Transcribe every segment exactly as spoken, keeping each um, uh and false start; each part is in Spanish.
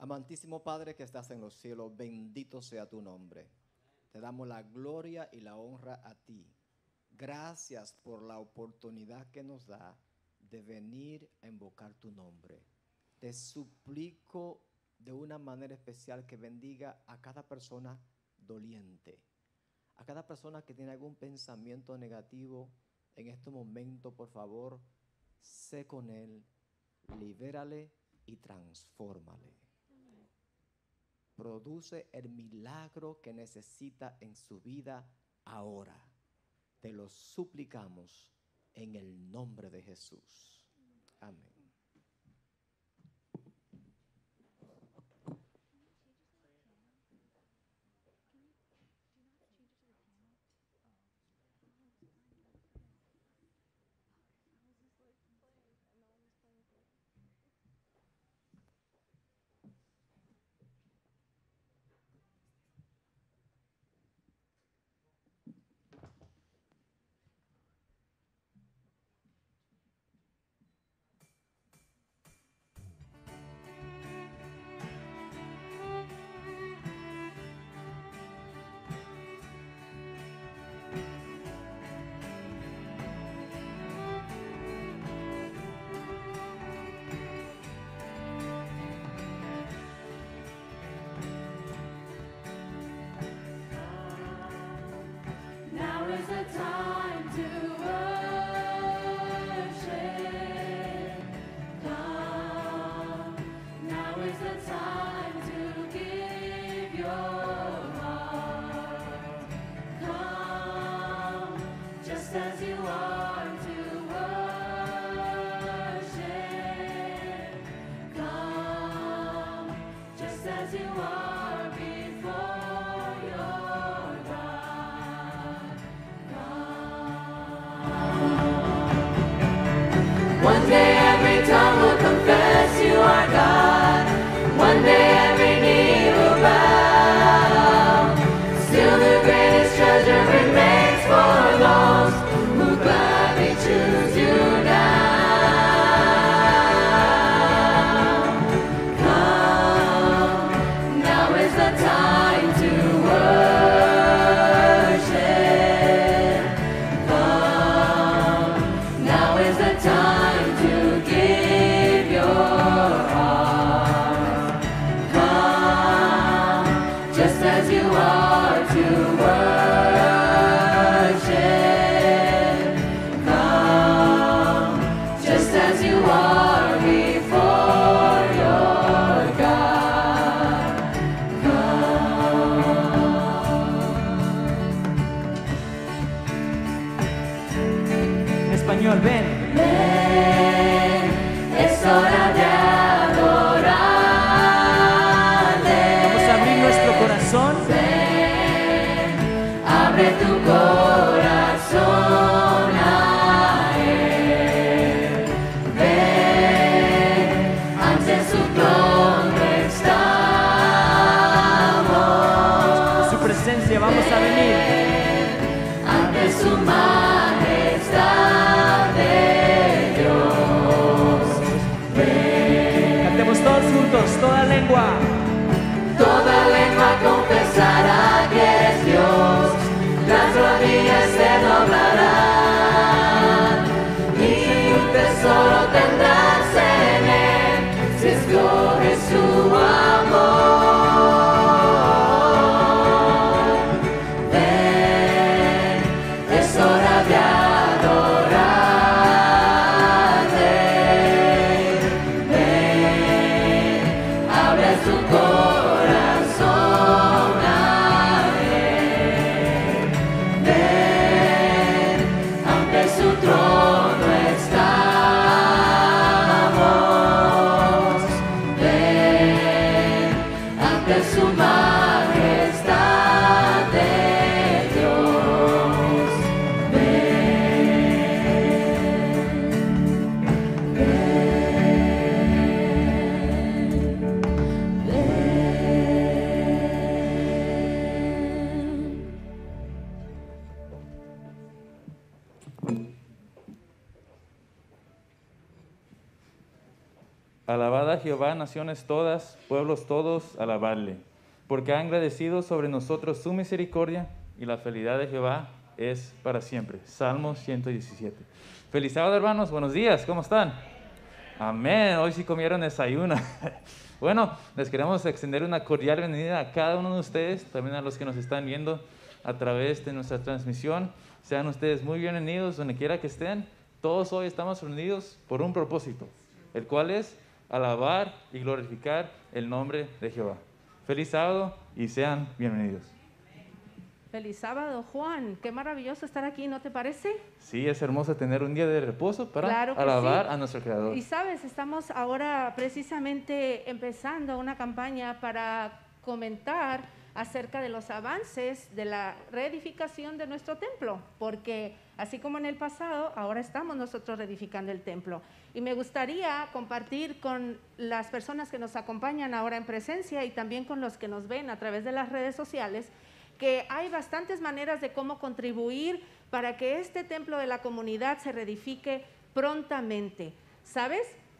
Amantísimo Padre que estás en los cielos, bendito sea tu nombre. Te damos la gloria y la honra a ti. Gracias por la oportunidad que nos da de venir a invocar tu nombre. Te suplico de una manera especial que bendiga a cada persona doliente, a cada persona que tiene algún pensamiento negativo en este momento. Por favor, sé con él, libérale y transfórmale. Produce el milagro que necesita en su vida ahora. Te lo suplicamos en el nombre de Jesús. Amén. One day every tongue will confess you are God. One day every knee will bow. Still the greatest treasure remains for those who gladly choose you now. Come, now is the time to worship. Come, now is the time. Ven, ven, es hora de adorarle. Vamos a abrir nuestro corazón. Ven, abre tu corazón a él. Ven, ante su trono estamos. Su presencia, vamos a venir. Ante su majestad de Dios. Alabad a Jehová, naciones todas, pueblos todos, alabadle, porque ha agradecido sobre nosotros su misericordia y la fidelidad de Jehová es para siempre. Salmo ciento diecisiete. Feliz sábado, hermanos. Buenos días. ¿Cómo están? Amén. Hoy sí comieron desayuno. Bueno, les queremos extender una cordial bienvenida a cada uno de ustedes, también a los que nos están viendo a través de nuestra transmisión. Sean ustedes muy bienvenidos donde quiera que estén. Todos hoy estamos reunidos por un propósito, el cual es alabar y glorificar el nombre de Jehová. Feliz sábado y sean bienvenidos. Feliz sábado, Juan. Qué maravilloso estar aquí, ¿no te parece? Sí, es hermoso tener un día de reposo para Claro que alabar sí. a nuestro Creador. Y sabes, estamos ahora precisamente empezando una campaña para comentar acerca de los avances de la reedificación de nuestro templo, porque así como en el pasado, ahora estamos nosotros reedificando el templo. Y me gustaría compartir con las personas que nos acompañan ahora en presencia y también con los que nos ven a través de las redes sociales, que hay bastantes maneras de cómo contribuir para que este templo de la comunidad se reedifique prontamente. ¿Sabes?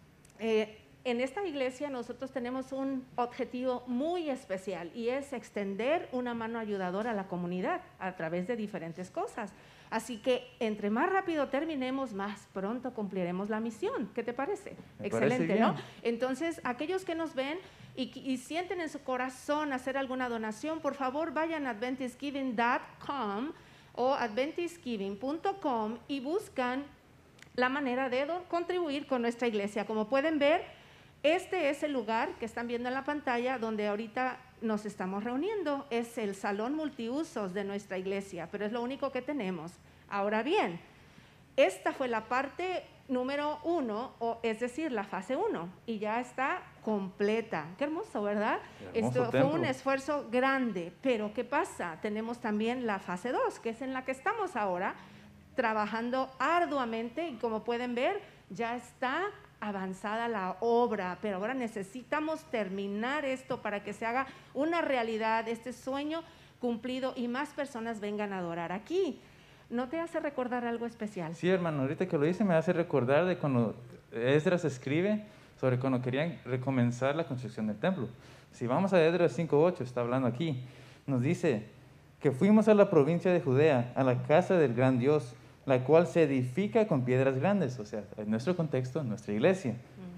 Eh, en esta iglesia nosotros tenemos un objetivo muy especial y es extender una mano ayudadora a la comunidad a través de diferentes cosas. Así que entre más rápido terminemos, más pronto cumpliremos la misión. ¿Qué te parece? Me Excelente, parece ¿no? bien. Entonces, aquellos que nos ven y, y sienten en su corazón hacer alguna donación, por favor vayan a adventist giving punto com o adventist giving punto com y buscan la manera de do- contribuir con nuestra iglesia. Como pueden ver, este es el lugar que están viendo en la pantalla donde ahorita nos estamos reuniendo. Es el salón multiusos de nuestra iglesia, pero es lo único que tenemos. Ahora bien, esta fue la parte número uno, o es decir, la fase uno, y ya está completa. Qué hermoso, ¿verdad? Qué hermoso Esto fue templo. un esfuerzo grande, pero ¿qué pasa? Tenemos también la fase dos, que es en la que estamos ahora, trabajando arduamente, y como pueden ver, ya está avanzada la obra, pero ahora necesitamos terminar esto para que se haga una realidad, este sueño cumplido y más personas vengan a adorar aquí. ¿No te hace recordar algo especial? Sí, hermano, ahorita que lo dice me hace recordar de cuando Esdras escribe sobre cuando querían recomenzar la construcción del templo. Si vamos a Esdras cinco ocho, está hablando aquí, nos dice que fuimos a la provincia de Judea, a la casa del gran Dios, la cual se edifica con piedras grandes, o sea, en nuestro contexto, en nuestra iglesia.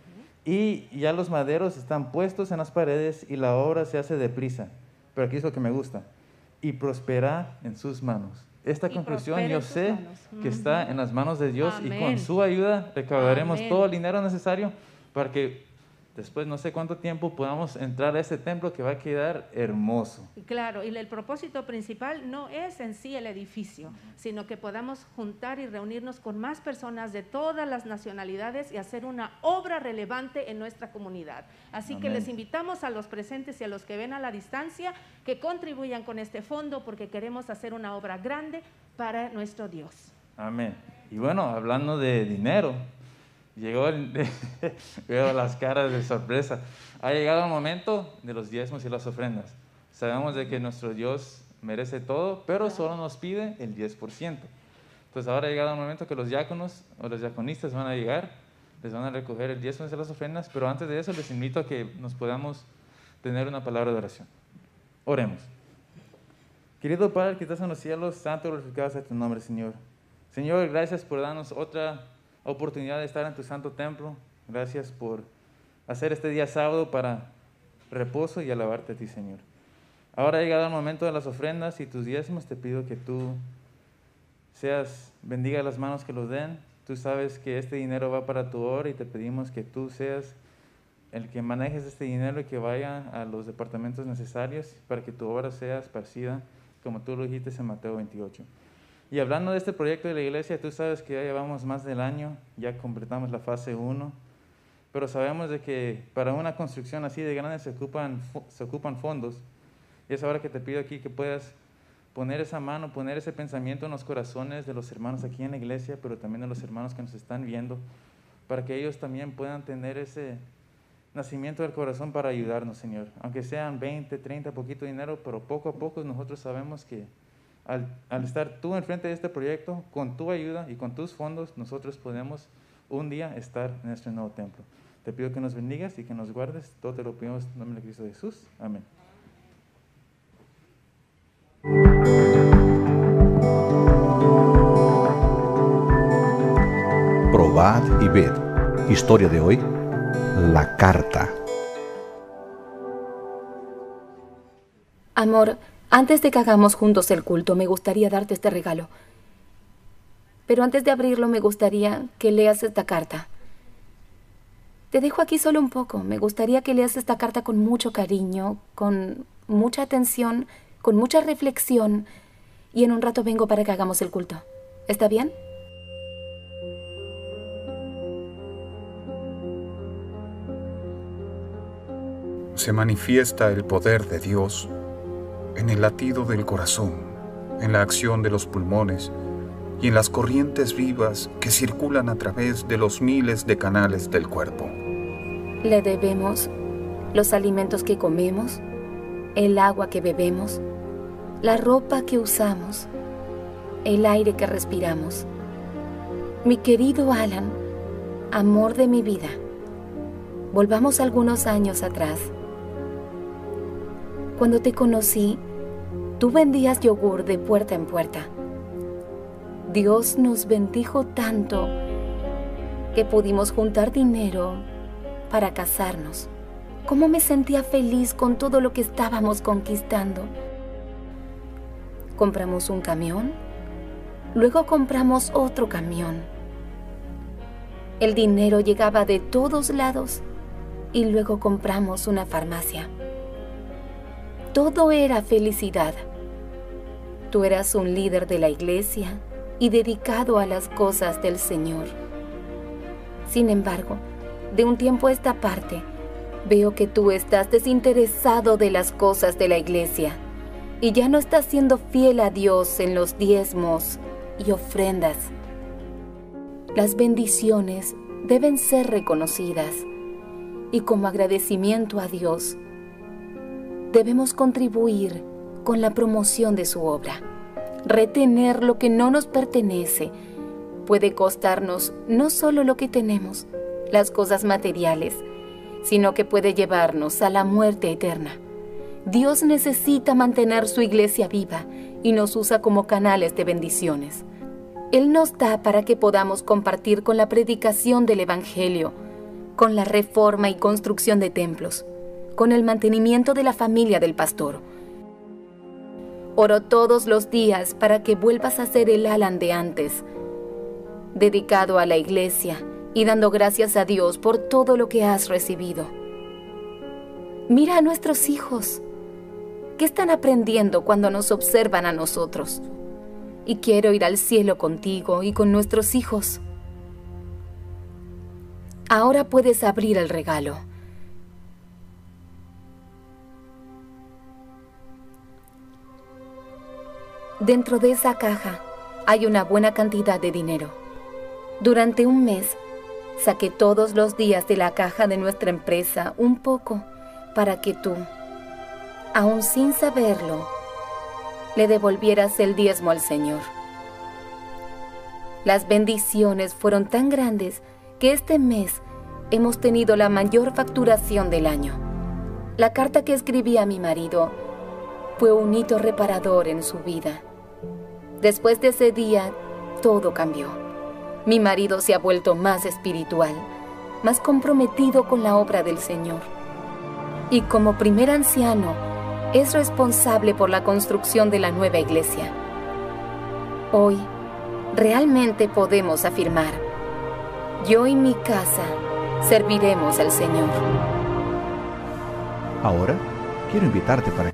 Y ya los maderos están puestos en las paredes y la obra se hace deprisa. Pero aquí es lo que me gusta. Y prospera en sus manos. Esta Y conclusión prospera yo en sus sé manos. que está Ujú. en las manos de Dios y Amén. con su ayuda recaudaremos Amén. todo el dinero necesario para que después no sé cuánto tiempo podamos entrar a este templo que va a quedar hermoso. Claro, y el propósito principal no es en sí el edificio, sino que podamos juntar y reunirnos con más personas de todas las nacionalidades y hacer una obra relevante en nuestra comunidad. Así que Amén. les invitamos a los presentes y a los que ven a la distancia que contribuyan con este fondo porque queremos hacer una obra grande para nuestro Dios. Amén. Y bueno, hablando de dinero, llegó el, veo las caras de sorpresa. Ha llegado el momento de los diezmos y las ofrendas. Sabemos de que nuestro Dios merece todo, pero solo nos pide el diez por ciento. Entonces ahora ha llegado el momento que los diáconos o los diaconistas van a llegar, les van a recoger el diezmo y las ofrendas, pero antes de eso les invito a que nos podamos tener una palabra de oración. Oremos. Querido Padre que estás en los cielos, santo glorificado sea tu nombre, Señor. Señor, gracias por darnos otra oportunidad de estar en tu santo templo. Gracias por hacer este día sábado para reposo y alabarte a ti, Señor. Ahora ha llegado el momento de las ofrendas y tus diezmos. Te pido que tú seas, bendiga las manos que los den. Tú sabes que este dinero va para tu obra y te pedimos que tú seas el que manejes este dinero y que vaya a los departamentos necesarios para que tu obra sea esparcida, como tú lo dijiste en Mateo veintiocho. Y hablando de este proyecto de la iglesia, tú sabes que ya llevamos más del año, ya completamos la fase uno, pero sabemos de que para una construcción así de grande se ocupan, se ocupan fondos. Y es ahora que te pido aquí que puedas poner esa mano, poner ese pensamiento en los corazones de los hermanos aquí en la iglesia, pero también de los hermanos que nos están viendo, para que ellos también puedan tener ese nacimiento del corazón para ayudarnos, Señor. Aunque sean veinte, treinta, poquito dinero, pero poco a poco nosotros sabemos que Al, al estar tú enfrente de este proyecto, con tu ayuda y con tus fondos, nosotros podemos un día estar en este nuevo templo. Te pido que nos bendigas y que nos guardes. Todo te lo pedimos en nombre de Cristo Jesús. Amén. Probad y ved. Historia de hoy, la carta. Amor, antes de que hagamos juntos el culto, me gustaría darte este regalo. Pero antes de abrirlo, me gustaría que leas esta carta. Te dejo aquí solo un poco. Me gustaría que leas esta carta con mucho cariño, con mucha atención, con mucha reflexión. Y en un rato vengo para que hagamos el culto. ¿Está bien? Se manifiesta el poder de Dios en el latido del corazón, en la acción de los pulmones y en las corrientes vivas que circulan a través de los miles de canales del cuerpo. Le debemos los alimentos que comemos, el agua que bebemos, la ropa que usamos, el aire que respiramos. Mi querido Alan, amor de mi vida, volvamos algunos años atrás. Cuando te conocí, tú vendías yogur de puerta en puerta. Dios nos bendijo tanto que pudimos juntar dinero para casarnos. Cómo me sentía feliz con todo lo que estábamos conquistando. Compramos un camión, luego compramos otro camión. El dinero llegaba de todos lados y luego compramos una farmacia. Todo era felicidad. Tú eras un líder de la iglesia y dedicado a las cosas del Señor. Sin embargo, de un tiempo a esta parte, veo que tú estás desinteresado de las cosas de la iglesia y ya no estás siendo fiel a Dios en los diezmos y ofrendas. Las bendiciones deben ser reconocidas y como agradecimiento a Dios, debemos contribuir con la promoción de su obra. Retener lo que no nos pertenece puede costarnos no solo lo que tenemos, las cosas materiales, sino que puede llevarnos a la muerte eterna. Dios necesita mantener su iglesia viva y nos usa como canales de bendiciones. Él nos da para que podamos compartir con la predicación del Evangelio, con la reforma y construcción de templos, con el mantenimiento de la familia del pastor. Oro todos los días para que vuelvas a ser el Alan de antes, dedicado a la iglesia y dando gracias a Dios por todo lo que has recibido. Mira a nuestros hijos. ¿Qué están aprendiendo cuando nos observan a nosotros? Y quiero ir al cielo contigo y con nuestros hijos. Ahora puedes abrir el regalo. Dentro de esa caja hay una buena cantidad de dinero. Durante un mes, saqué todos los días de la caja de nuestra empresa un poco para que tú, aún sin saberlo, le devolvieras el diezmo al Señor. Las bendiciones fueron tan grandes que este mes hemos tenido la mayor facturación del año. La carta que escribí a mi marido fue un hito reparador en su vida. Después de ese día, todo cambió. Mi marido se ha vuelto más espiritual, más comprometido con la obra del Señor. Y como primer anciano, es responsable por la construcción de la nueva iglesia. Hoy, realmente podemos afirmar, yo y mi casa serviremos al Señor. Ahora, quiero invitarte para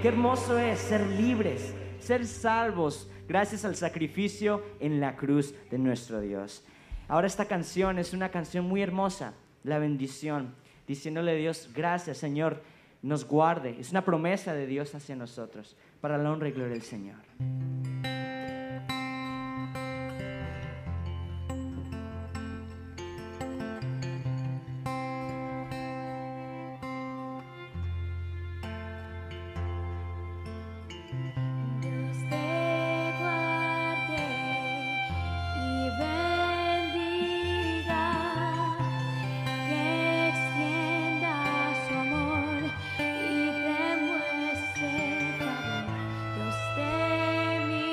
qué hermoso es ser libres, ser salvos gracias al sacrificio en la cruz de nuestro Dios. Ahora esta canción es una canción muy hermosa, la bendición, diciéndole a Dios, gracias Señor, nos guarde. Es una promesa de Dios hacia nosotros, para la honra y gloria del Señor. Dios te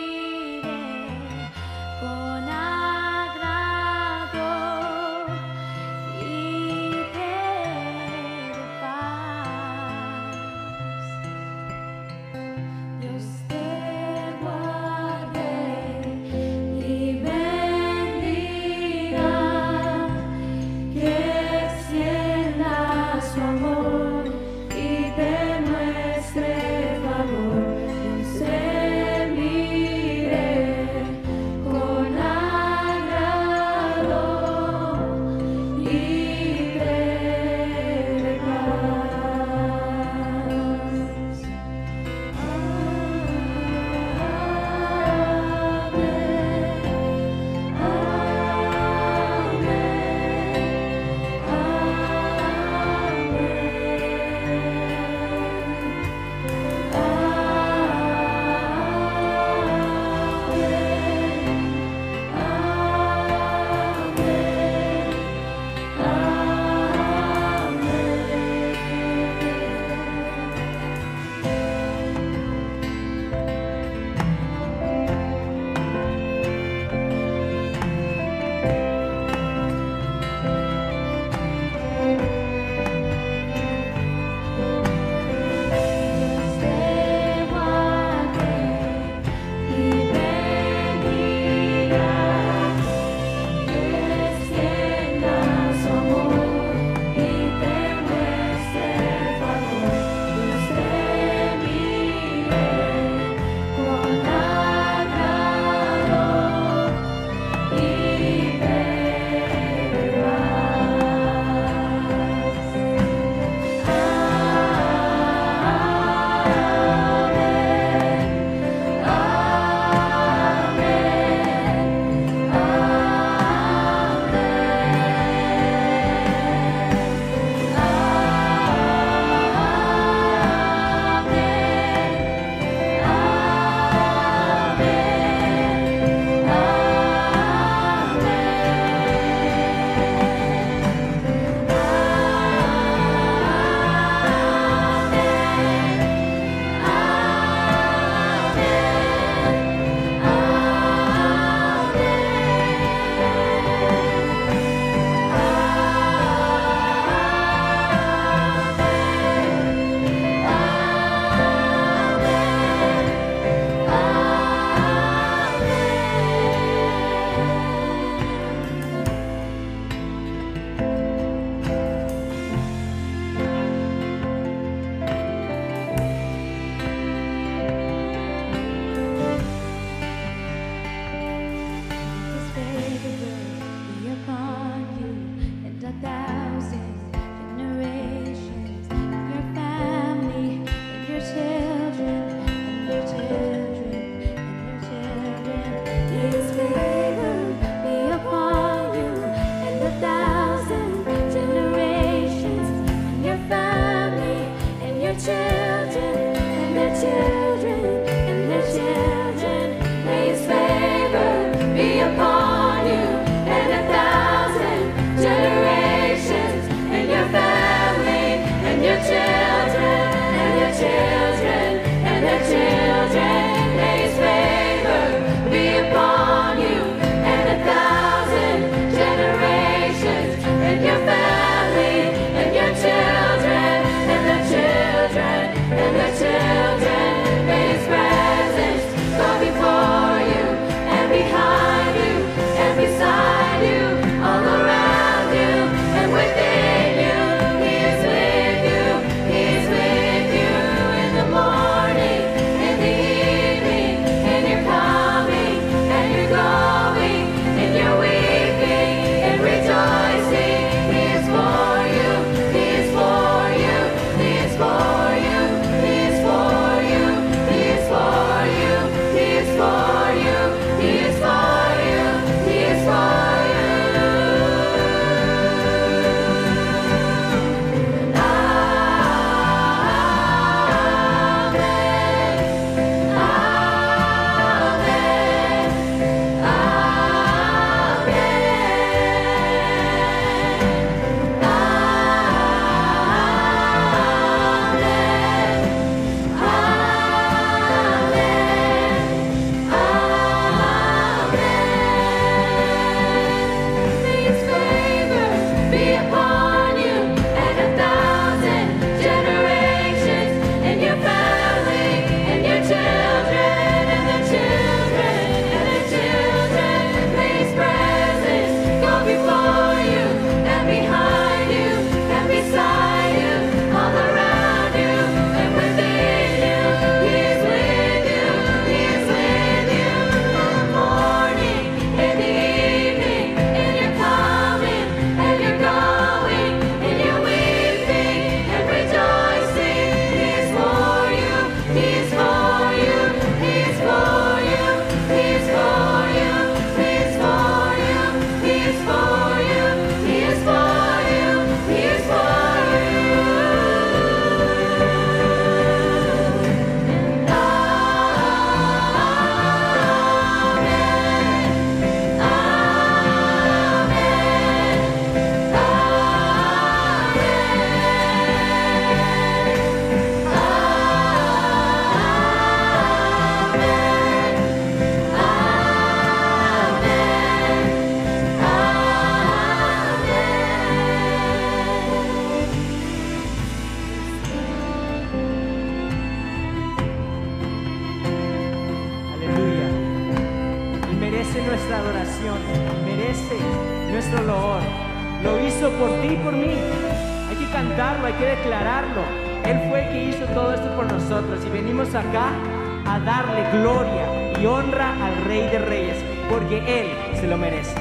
nuestra adoración, merece nuestro loor. Lo hizo por ti y por mí. Hay que cantarlo, hay que declararlo. Él fue el que hizo todo esto por nosotros y venimos acá a darle gloria y honra al Rey de Reyes, porque Él se lo merece.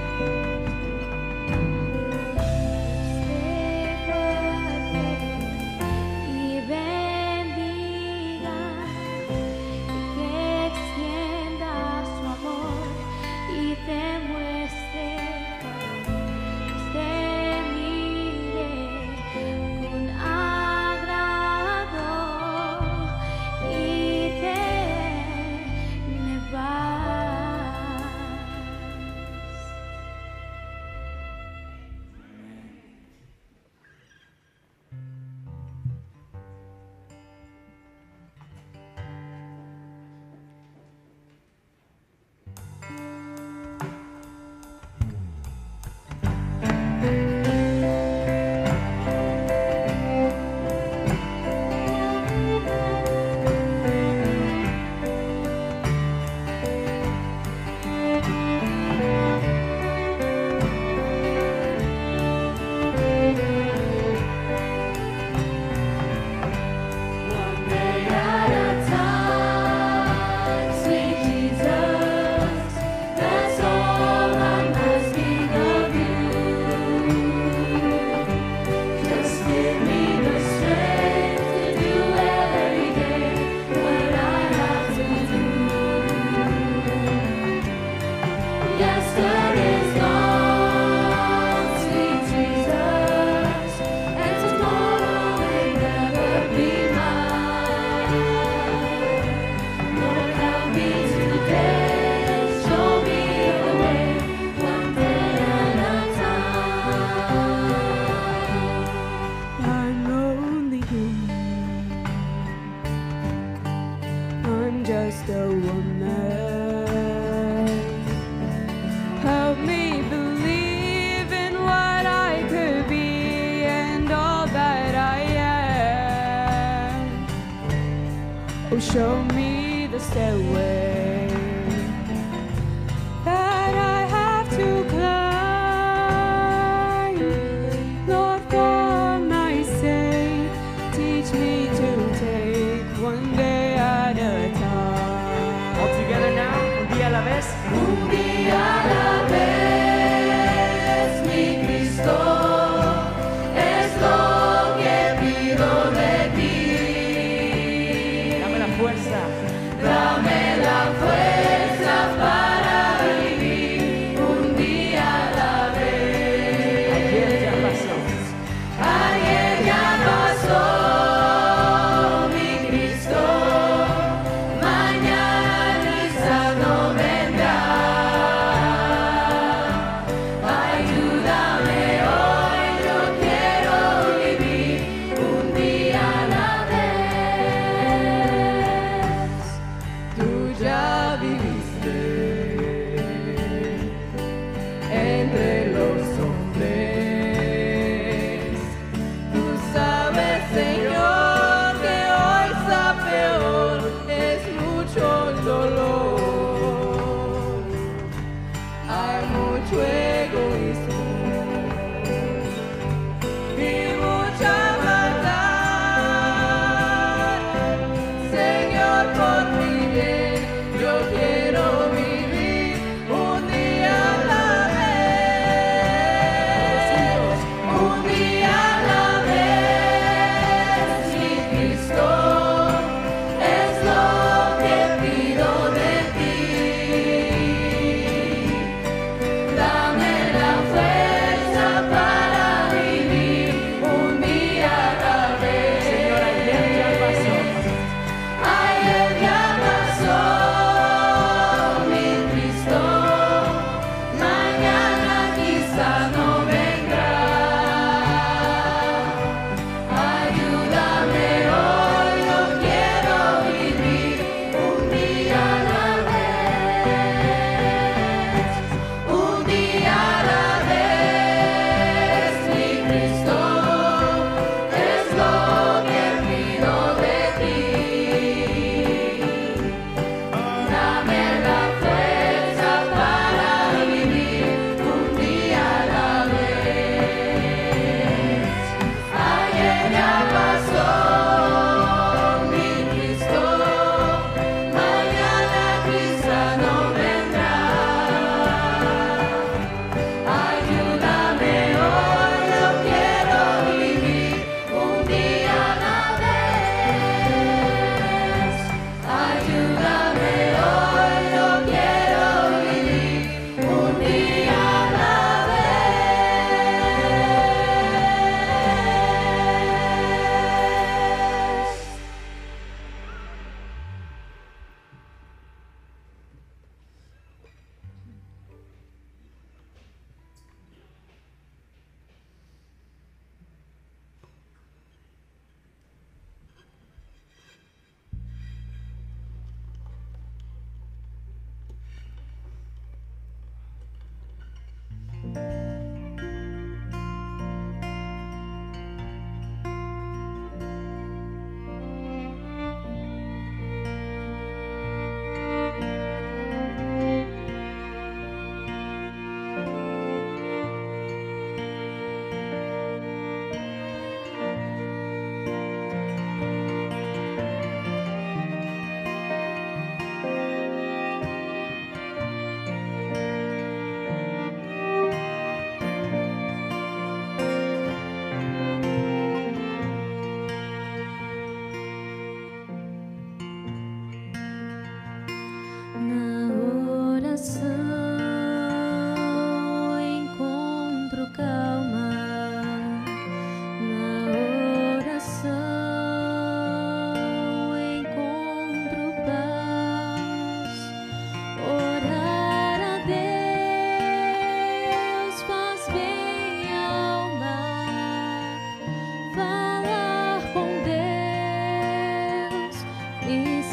Y bendiga, que extienda su amor y te muestre te mire con agrado y te me paz. One day at a time, sweet Jesus, that's all I'm asking of you. Just give me the strength to do every day what I have to do. Yesterday's gone, sweet Jesus, and tomorrow will never be mine. Lord, help me today, show me the way, one day at a time. I'm only human. I'm just a woman. Help me believe in what I could be and all that I am. Oh, show me the stairway that I have to climb. Lord, for my sake, teach me to take one day at a time. All together now, un día a la vez. Un día a la vez, mi Cristo, es lo que pido de ti. Dame la fuerza. Dame la fuerza para vivir un día a la vez. Ayer ya pasó. Ayer ya pasó, mi Cristo, mañana quizás no vendrá.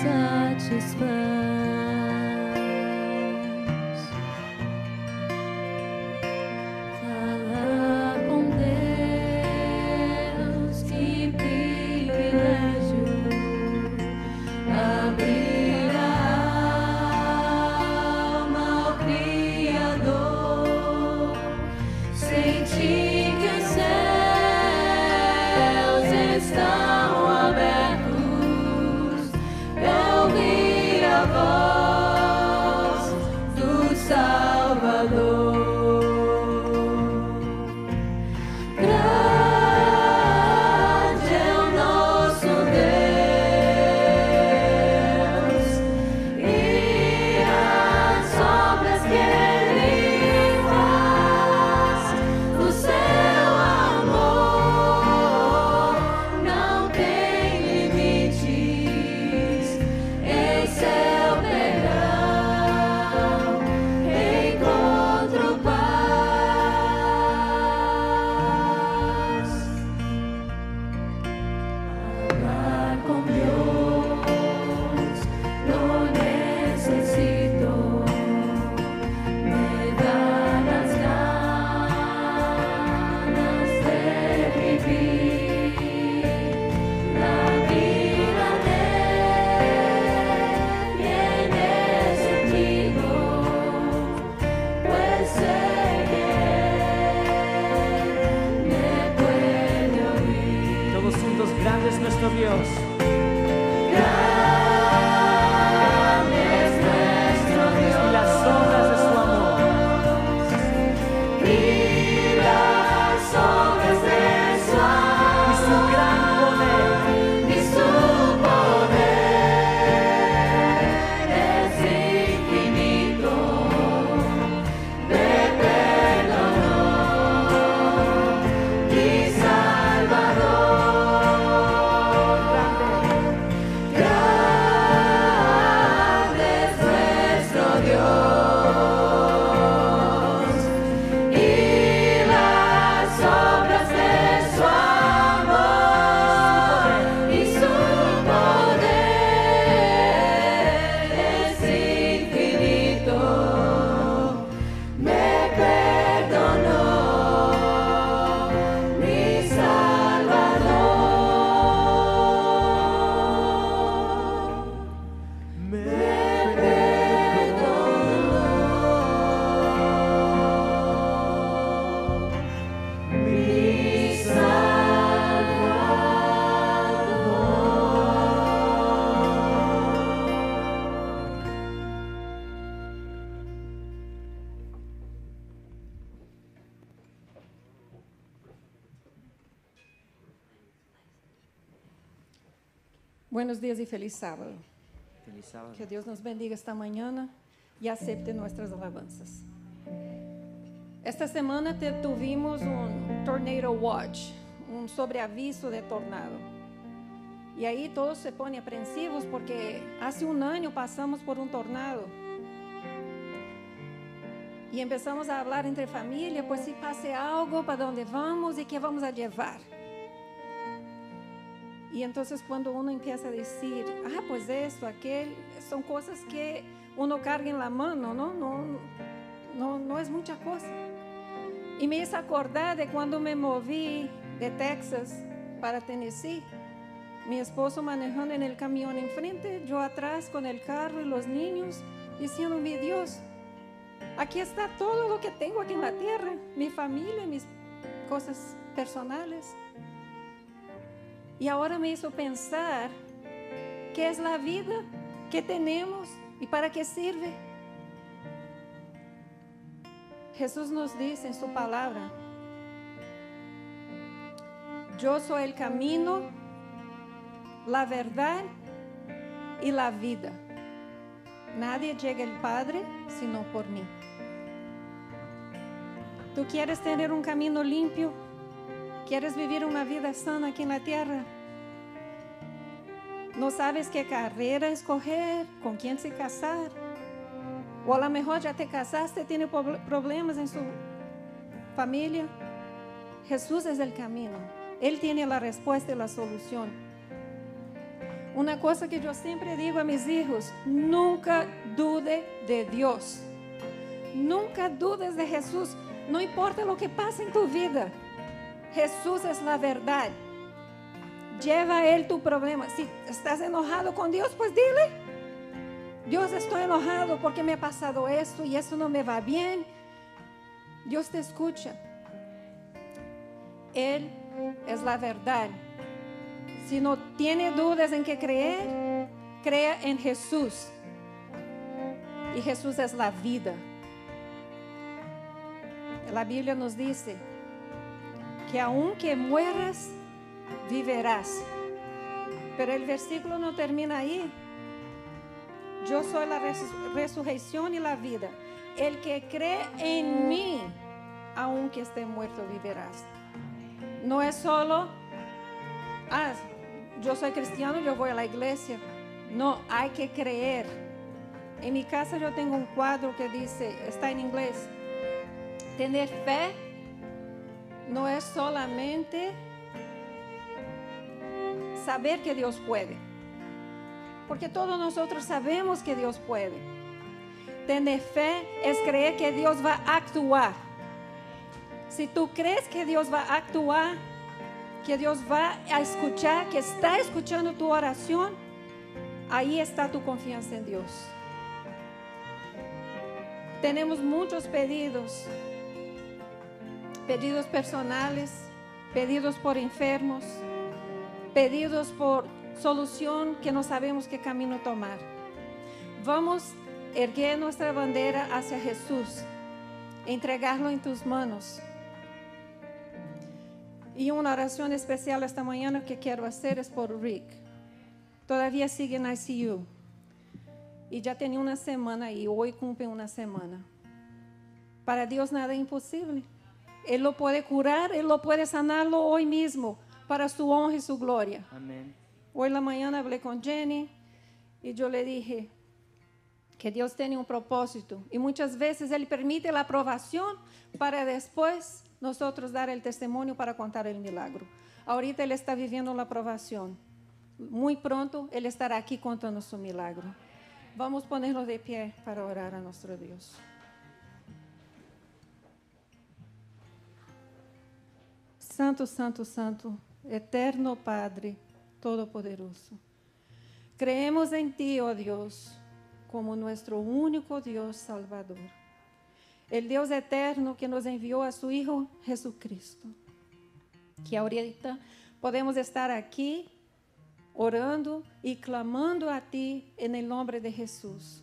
satisfaz. Falar com Deus, que privilégio. Abrir a alma ao Criador, sentir que os céus estão abertos, e ouvir a voz do Salvador. Grande é o nosso Deus e as obras que Ele faz. O seu amor não tem limites. Em seu perdão encontro paz. Hablar con Dios lo necesito, me da las ganas de vivir la vida de Él, tiene sentido, pues sé que Él me puede oír. Todos juntos, grande es nuestro Dios. Grande es nuestro Dios Y las obras de su amor. y las obras de su Y su amor gran poder. y su poder es infinito. Me perdonó, mi Salvador. Grande es nuestro Dios y las obras de su amor y su poder es infinito. Me perdonó, mi Salvador. Me perdonó, mi Salvador. Buenos días y feliz sábado. Feliz sábado. Que Dios nos bendiga esta mañana y acepte nuestras alabanzas. Esta semana te- tuvimos un Tornado Watch, un sobreaviso de tornado. Y ahí todos se ponen aprensivos porque hace un año pasamos por un tornado. Y empezamos a hablar entre familia, pues si pase algo, ¿para dónde vamos y qué vamos a llevar? Y entonces cuando uno empieza a decir, ah, pues esto, aquel, son cosas que uno carga en la mano, ¿no? No, no, no es mucha cosa. Y me hizo acordar de cuando me moví de Texas para Tennessee. Mi esposo manejando en el camión enfrente, yo atrás con el carro y los niños, diciendo, mi Dios, aquí está todo lo que tengo aquí en la tierra, mi familia, mis cosas personales. Y ahora me hizo pensar qué es la vida, qué tenemos y para qué sirve. Jesús nos dice en su palabra, yo soy el camino, la verdad y la vida. Nadie llega al Padre sino por mí. ¿Tú quieres tener un camino limpio? ¿Quieres vivir una vida sana aquí en la tierra? ¿No sabes qué carrera escoger? ¿Con quién se casar? O a lo mejor ya te casaste, tiene problemas en su familia. Jesús es el camino. Él tiene la respuesta y la solución. Una cosa que yo siempre digo a mis hijos, nunca dude de Dios. Nunca dudes de Jesús. No importa lo que pase en tu vida. Jesús es la verdad. Lleva a Él tu problema. Si estás enojado con Dios, pues dile: Dios, estoy enojado porque me ha pasado esto y esto no me va bien. Dios te escucha. Él es la verdad. Si no tiene dudas en qué creer, crea en Jesús. Y Jesús es la vida. La Biblia nos dice que aunque mueras, vivirás. Pero el versículo no termina ahí. Yo soy la res- resurrección y la vida. El que cree en mí, aunque esté muerto, vivirás. No es solo, ah, yo soy cristiano, yo voy a la iglesia. No, hay que creer. En mi casa yo tengo un cuadro que dice, está en inglés: tener fe no es solamente saber que Dios puede, porque todos nosotros sabemos que Dios puede. Tener fe es creer que Dios va a actuar. Si tú crees que Dios va a actuar, que Dios va a escuchar, que está escuchando tu oración, ahí está tu confianza en Dios. Tenemos muchos pedidos, pedidos personales, pedidos por enfermos, pedidos por solución que no sabemos qué camino tomar. Vamos a erguer nuestra bandera hacia Jesús, entregarlo en tus manos. Y una oración especial esta mañana que quiero hacer es por Rick. Todavía sigue en I C U. Y ya tenía una semana y hoy cumple una semana. Para Dios nada es imposible. Él lo puede curar, Él lo puede sanarlo hoy mismo para su honra y su gloria. Amén. Hoy en la mañana hablé con Jenny y yo le dije que Dios tiene un propósito. Y muchas veces Él permite la aprobación para después nosotros dar el testimonio para contar el milagro. Ahorita Él está viviendo la aprobación. Muy pronto Él estará aquí contando su milagro. Vamos a ponernos de pie para orar a nuestro Dios. Santo, santo, santo, eterno Padre, todopoderoso. Creemos en ti, oh Dios, como nuestro único Dios Salvador. El Dios eterno que nos envió a su Hijo Jesucristo. Que ahorita podemos estar aquí orando y clamando a ti en el nombre de Jesús.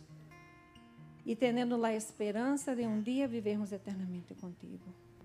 Y teniendo la esperanza de un día vivermos eternamente contigo.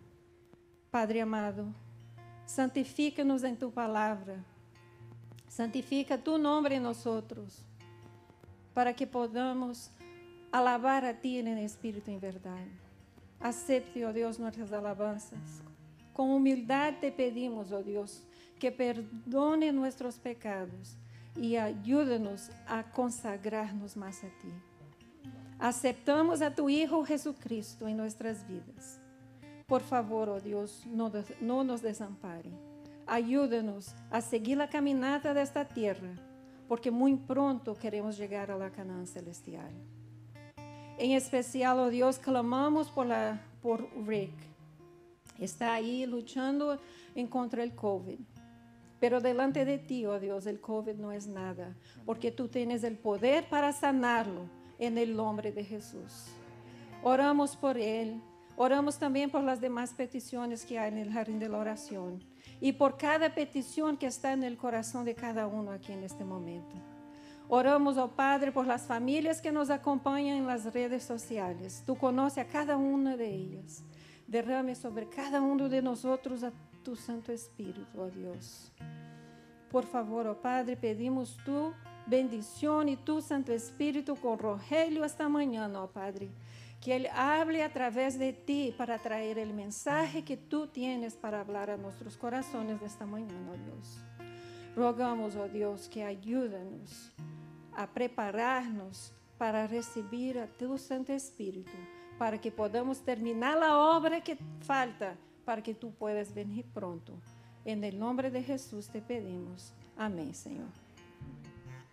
Padre amado, santifícanos en tu palabra. Santifica tu nombre en nosotros, para que podamos alabar a ti en el Espíritu y en verdad. Acepte, oh Dios, nuestras alabanzas. Con humildad te pedimos, oh Dios, que perdone nuestros pecados y ayúdanos a consagrarnos más a ti. Aceptamos a tu Hijo Jesucristo en nuestras vidas. Por favor, oh Dios, no, no nos desampare. Ayúdanos a seguir la caminata de esta tierra, porque muy pronto queremos llegar a la Canaán celestial. En especial, oh Dios, clamamos por, la, por Rick. Está ahí luchando en contra del COVID. Pero delante de ti, oh Dios, el COVID no es nada, porque tú tienes el poder para sanarlo en el nombre de Jesús. Oramos por él. Oramos también por las demás peticiones que hay en el jardín de la oración. Y por cada petición que está en el corazón de cada uno aquí en este momento. Oramos, oh Padre, por las familias que nos acompañan en las redes sociales. Tú conoces a cada una de ellas. Derrame sobre cada uno de nosotros a tu Santo Espíritu, oh Dios. Por favor, oh Padre, pedimos tu bendición y tu Santo Espíritu con Rogelio esta mañana, oh Padre. Que Él hable a través de ti para traer el mensaje que tú tienes para hablar a nuestros corazones de esta mañana, oh Dios. Rogamos, oh Dios, que ayúdanos a prepararnos para recibir a tu Santo Espíritu, para que podamos terminar la obra que falta, para que tú puedas venir pronto. En el nombre de Jesús te pedimos. Amén, Señor.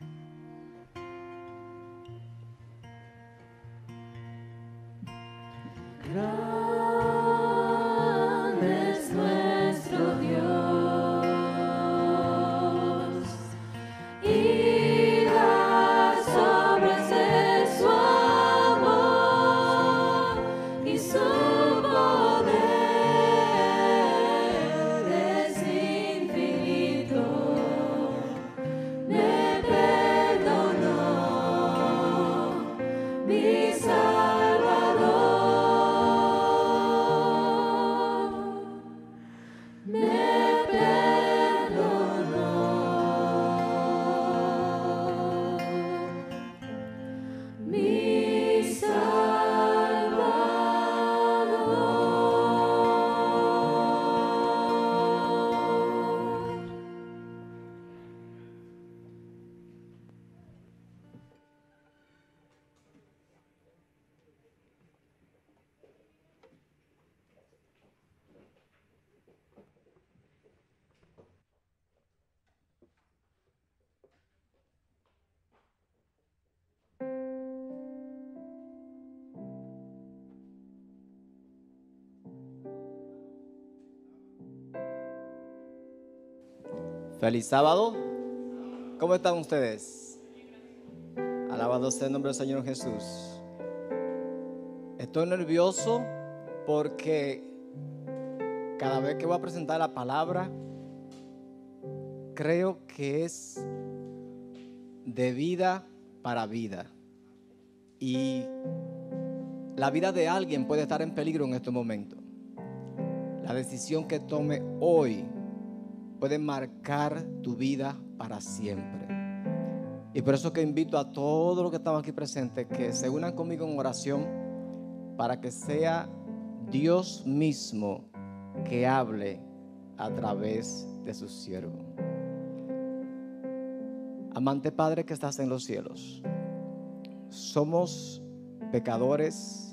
Grande es nuestro Dios y las obras de su amor y su poder es infinito. Me perdonó mi Salvador. Me perdonó mi Salvador. Feliz sábado. ¿Cómo están ustedes? Alabado sea el nombre del Señor Jesús. Estoy nervioso porque cada vez que voy a presentar la palabra, creo que es de vida para vida. Y la vida de alguien puede estar en peligro en este momento. La decisión que tome hoy puede marcar tu vida para siempre. Y por eso que invito a todos los que están aquí presentes que se unan conmigo en oración para que sea Dios mismo que hable a través de su siervo. Amante Padre que estás en los cielos, somos pecadores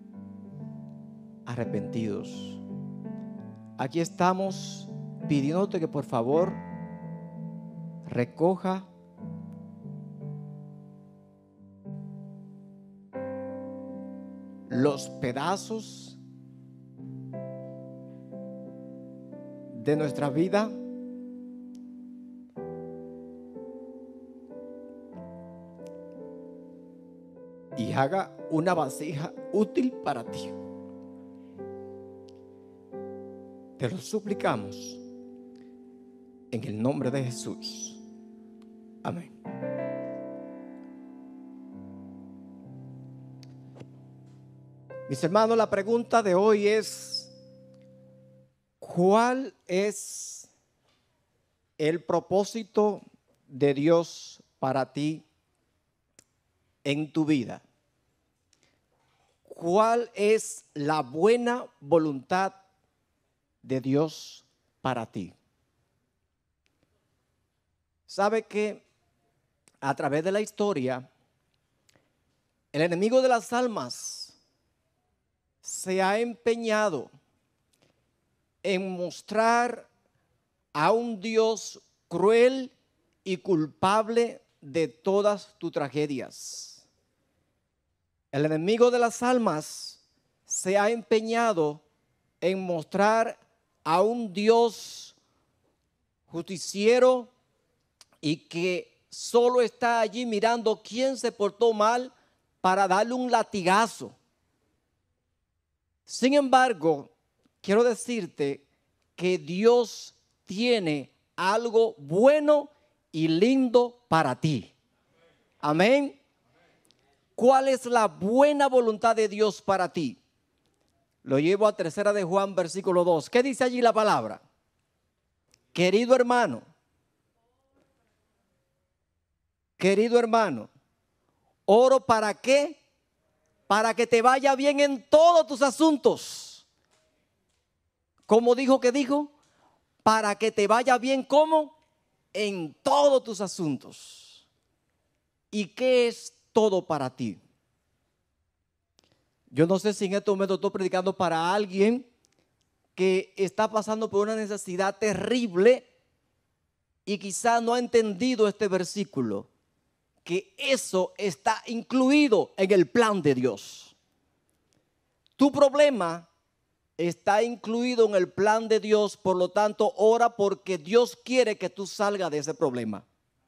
arrepentidos. Aquí estamos pidiéndote que por favor recoja los pedazos de nuestra vida y haga una vasija útil para ti. Te lo suplicamos en el nombre de Jesús. Amén. Mis hermanos, la pregunta de hoy es: ¿cuál es el propósito de Dios para ti en tu vida? ¿Cuál es la buena voluntad de Dios para ti? ¿Sabe que a través de la historia el enemigo de las almas se ha empeñado en mostrar a un Dios cruel y culpable de todas tus tragedias? El enemigo de las almas se ha empeñado en mostrar a un Dios justiciero y que solo está allí mirando quién se portó mal para darle un latigazo. Sin embargo, quiero decirte que Dios tiene algo bueno y lindo para ti. Amén. ¿Cuál es la buena voluntad de Dios para ti? Lo llevo a tercera de Juan, versículo dos. ¿Qué dice allí la palabra? Querido hermano, querido hermano, oro para qué? Para que te vaya bien en todos tus asuntos. ¿Cómo dijo que dijo? Para que te vaya bien, ¿cómo? En todos tus asuntos. ¿Y qué es todo para ti? Yo no sé si en este momento estoy predicando para alguien que está pasando por una necesidad terrible y quizá no ha entendido este versículo, que eso está incluido en el plan de Dios. Tu problema está incluido en el plan de Dios, por lo tanto, ora porque Dios quiere que tú salgas de ese problema.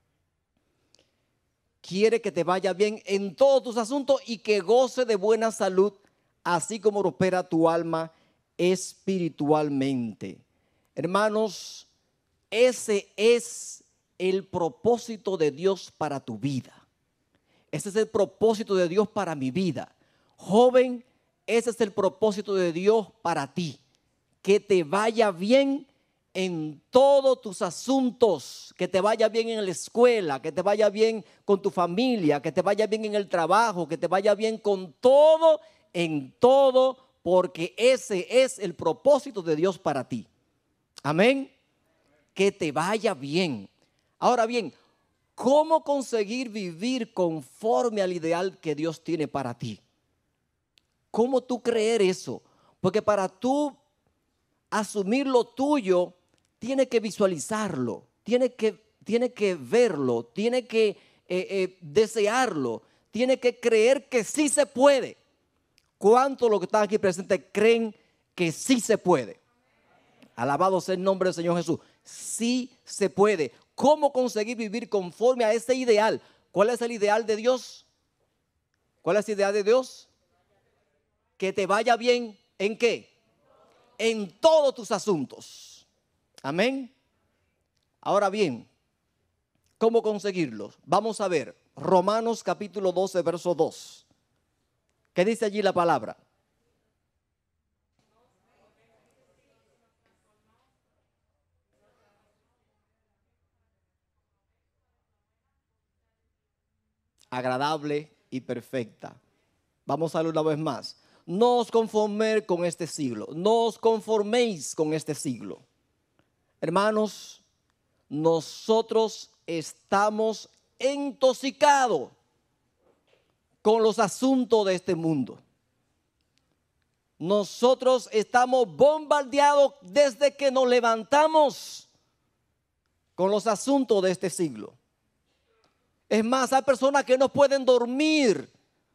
Quiere que te vaya bien en todos tus asuntos y que goce de buena salud, así como prospera tu alma espiritualmente. Hermanos, ese es el propósito de Dios para tu vida. Ese es el propósito de Dios para mi vida. Joven, ese es el propósito de Dios para ti. Que te vaya bien en todos tus asuntos, que te vaya bien en la escuela, que te vaya bien con tu familia, que te vaya bien en el trabajo, que te vaya bien con todo, en todo, porque ese es el propósito de Dios para ti. Amén. Que te vaya bien. Ahora bien, ¿cómo conseguir vivir conforme al ideal que Dios tiene para ti? ¿Cómo tú creer eso? Porque para tú asumir lo tuyo, tiene que visualizarlo, tiene que, tiene que verlo, tiene que eh, eh, desearlo, tiene que creer que sí se puede. ¿Cuántos de los que están aquí presentes creen que sí se puede? Alabado sea el nombre del Señor Jesús. Sí se puede. ¿Cómo conseguir vivir conforme a ese ideal? ¿Cuál es el ideal de Dios? ¿Cuál es el ideal de Dios? Que te vaya bien, ¿en qué? En todos tus asuntos. Amén. Ahora bien, ¿cómo conseguirlos? Vamos a ver Romanos capítulo doce, verso dos. ¿Qué dice allí la palabra? Agradable y perfecta. Vamos a leer una vez más. No os conforméis con este siglo. No os conforméis con este siglo. Hermanos, nosotros estamos intoxicados con los asuntos de este mundo. Nosotros estamos bombardeados desde que nos levantamos con los asuntos de este siglo. Es más, hay personas que no pueden dormir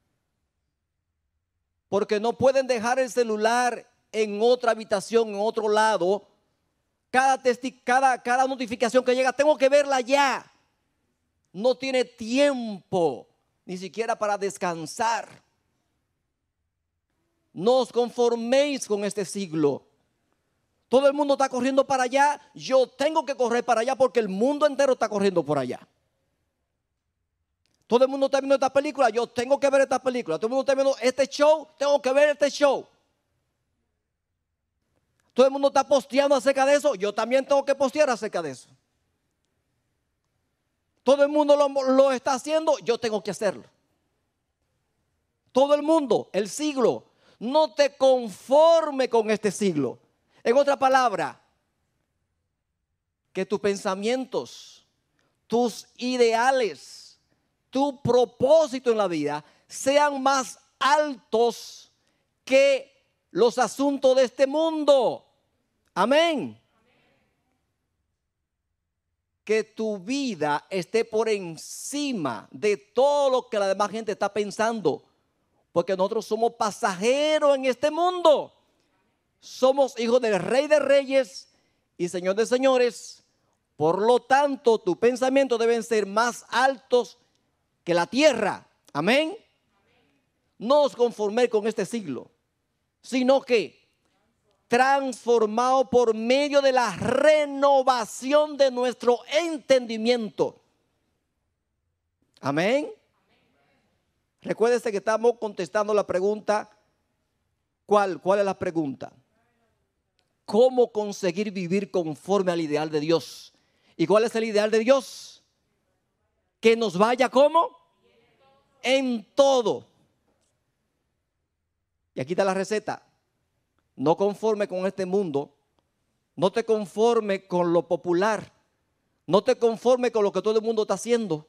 porque no pueden dejar el celular en otra habitación, en otro lado. Cada, testi- cada, cada notificación que llega, tengo que verla ya. No tiene tiempo ni siquiera para descansar. No os conforméis con este siglo. Todo el mundo está corriendo para allá. Yo tengo que correr para allá porque el mundo entero está corriendo por allá. Todo el mundo está viendo esta película, yo tengo que ver esta película. Todo el mundo está viendo este show, tengo que ver este show. Todo el mundo está posteando acerca de eso, yo también tengo que postear acerca de eso. Todo el mundo lo, lo está haciendo, yo tengo que hacerlo. Todo el mundo, el siglo. No te conforme con este siglo. En otra palabra, que tus pensamientos, tus ideales, tu propósito en la vida sean más altos que los asuntos de este mundo. Amén. Que tu vida esté por encima de todo lo que la demás gente está pensando. Porque nosotros somos pasajeros en este mundo. Somos hijos del Rey de Reyes y Señor de Señores. Por lo tanto, tus pensamientos deben ser más altos que la tierra. Amén. No os conforméis con este siglo, sino que transformado por medio de la renovación de nuestro entendimiento. Amén. Recuérdese que estamos contestando la pregunta. ¿Cuál? ¿Cuál es la pregunta? ¿Cómo conseguir vivir conforme al ideal de Dios? ¿Y cuál es el ideal de Dios? Que nos vaya ¿cómo? En todo. Y aquí está la receta. No conforme con este mundo. No te conforme con lo popular. No te conforme con lo que todo el mundo está haciendo.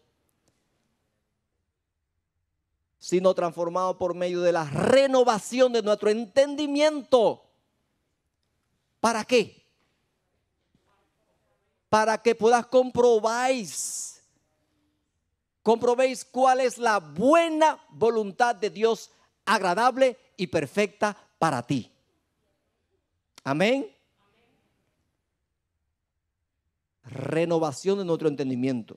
Sino transformado por medio de la renovación de nuestro entendimiento. ¿Para qué? Para que puedas comprobar. Comprobéis cuál es la buena voluntad de Dios, agradable y perfecta para ti. Amén. Renovación de nuestro entendimiento.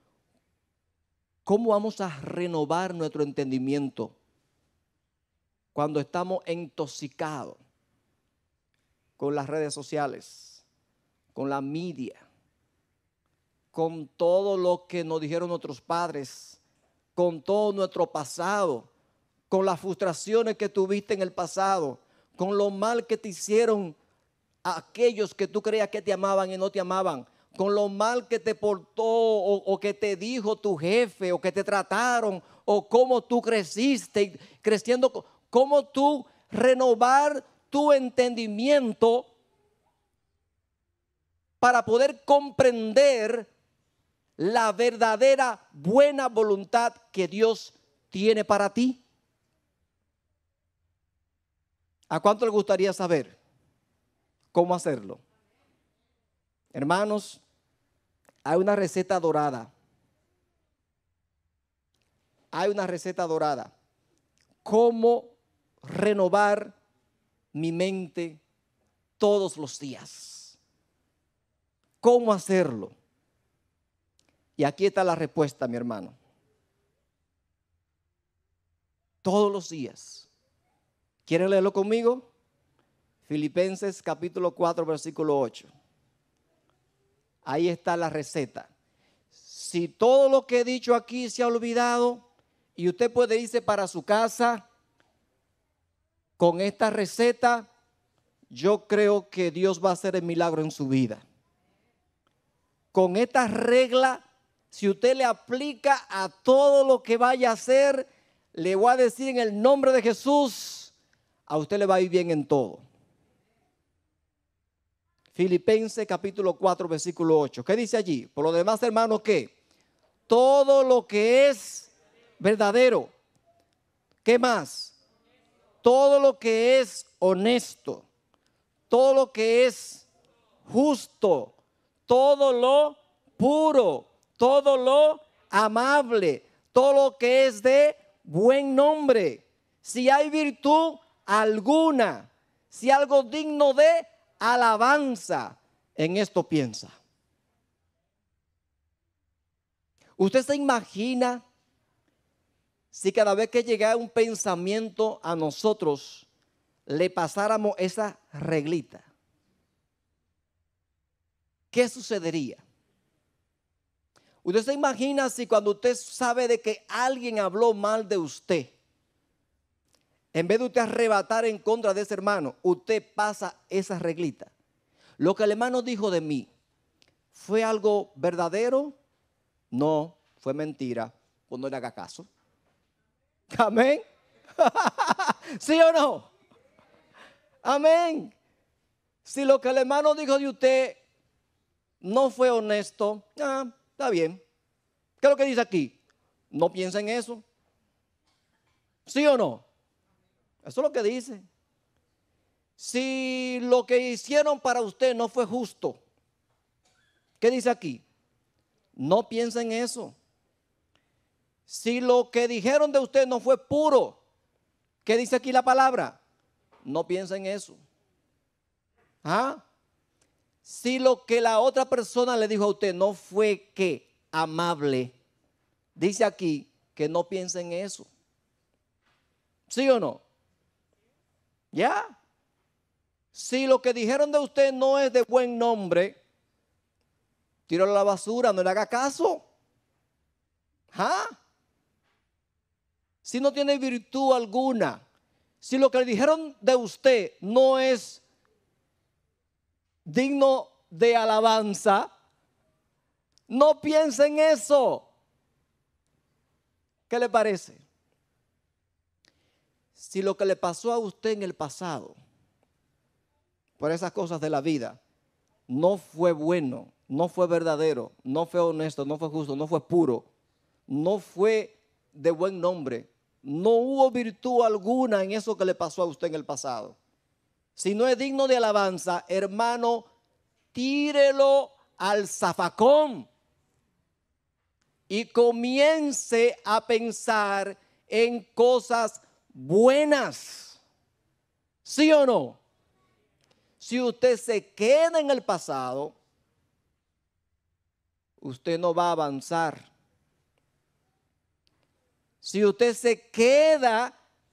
¿Cómo vamos a renovar nuestro entendimiento cuando estamos intoxicados con las redes sociales, con la media, con todo lo que nos dijeron nuestros padres, con todo nuestro pasado, con las frustraciones que tuviste en el pasado, con lo mal que te hicieron aquellos que tú creías que te amaban y no te amaban, con lo mal que te portó o, o que te dijo tu jefe o que te trataron o cómo tú creciste, creciendo, cómo tú renovar tu entendimiento para poder comprender la verdadera buena voluntad que Dios tiene para ti. ¿A cuánto le gustaría saber cómo hacerlo? Hermanos, hay una receta dorada. Hay una receta dorada. ¿Cómo renovar mi mente todos los días? ¿Cómo hacerlo? Y aquí está la respuesta, mi hermano. Todos los días. ¿Quieren leerlo conmigo? Filipenses capítulo cuatro, versículo ocho. Ahí está la receta. Si todo lo que he dicho aquí se ha olvidado y usted puede irse para su casa con esta receta, yo creo que Dios va a hacer el milagro en su vida. Con esta regla, si usted le aplica a todo lo que vaya a hacer, le voy a decir en el nombre de Jesús, a usted le va a ir bien en todo. Filipenses capítulo cuatro, versículo ocho. ¿Qué dice allí? Por lo demás, hermanos, ¿qué? Todo lo que es verdadero. ¿Qué más? Todo lo que es honesto. Todo lo que es justo. Todo lo puro. Todo lo amable. Todo lo que es de buen nombre. Si hay virtud alguna. Si algo digno de alabanza, en esto piensa. ¿Usted se imagina si cada vez que llegara un pensamiento a nosotros le pasáramos esa reglita? ¿Qué sucedería? ¿Usted se imagina si cuando usted sabe de que alguien habló mal de usted, en vez de usted arrebatar en contra de ese hermano, usted pasa esa reglita? Lo que el hermano dijo de mí, ¿fue algo verdadero? No, fue mentira. Pues no le haga caso. Amén. ¿Sí o no? Amén. Si lo que el hermano dijo de usted no fue honesto, ah, está bien. ¿Qué es lo que dice aquí? No piensa en eso. ¿Sí o no? Eso es lo que dice. Si lo que hicieron para usted no fue justo, ¿qué dice aquí? No piensa en eso. Si lo que dijeron de usted no fue puro, ¿qué dice aquí la palabra? No piensa en eso. ¿Ah? Si lo que la otra persona le dijo a usted no fue que amable, dice aquí que no piensa en eso. ¿Sí o no? ¿Ya? Si lo que dijeron de usted no es de buen nombre, tíralo a la basura, no le haga caso. ¿Ah? Si no tiene virtud alguna, si lo que le dijeron de usted no es digno de alabanza, no piense en eso. ¿Qué le parece? Si lo que le pasó a usted en el pasado, por esas cosas de la vida, no fue bueno, no fue verdadero, no fue honesto, no fue justo, no fue puro, no fue de buen nombre, no hubo virtud alguna en eso que le pasó a usted en el pasado, si no es digno de alabanza, hermano, tírelo al zafacón y comience a pensar en cosas buenas. ¿Sí o no? Si usted se queda en el pasado, usted no va a avanzar. Si usted se queda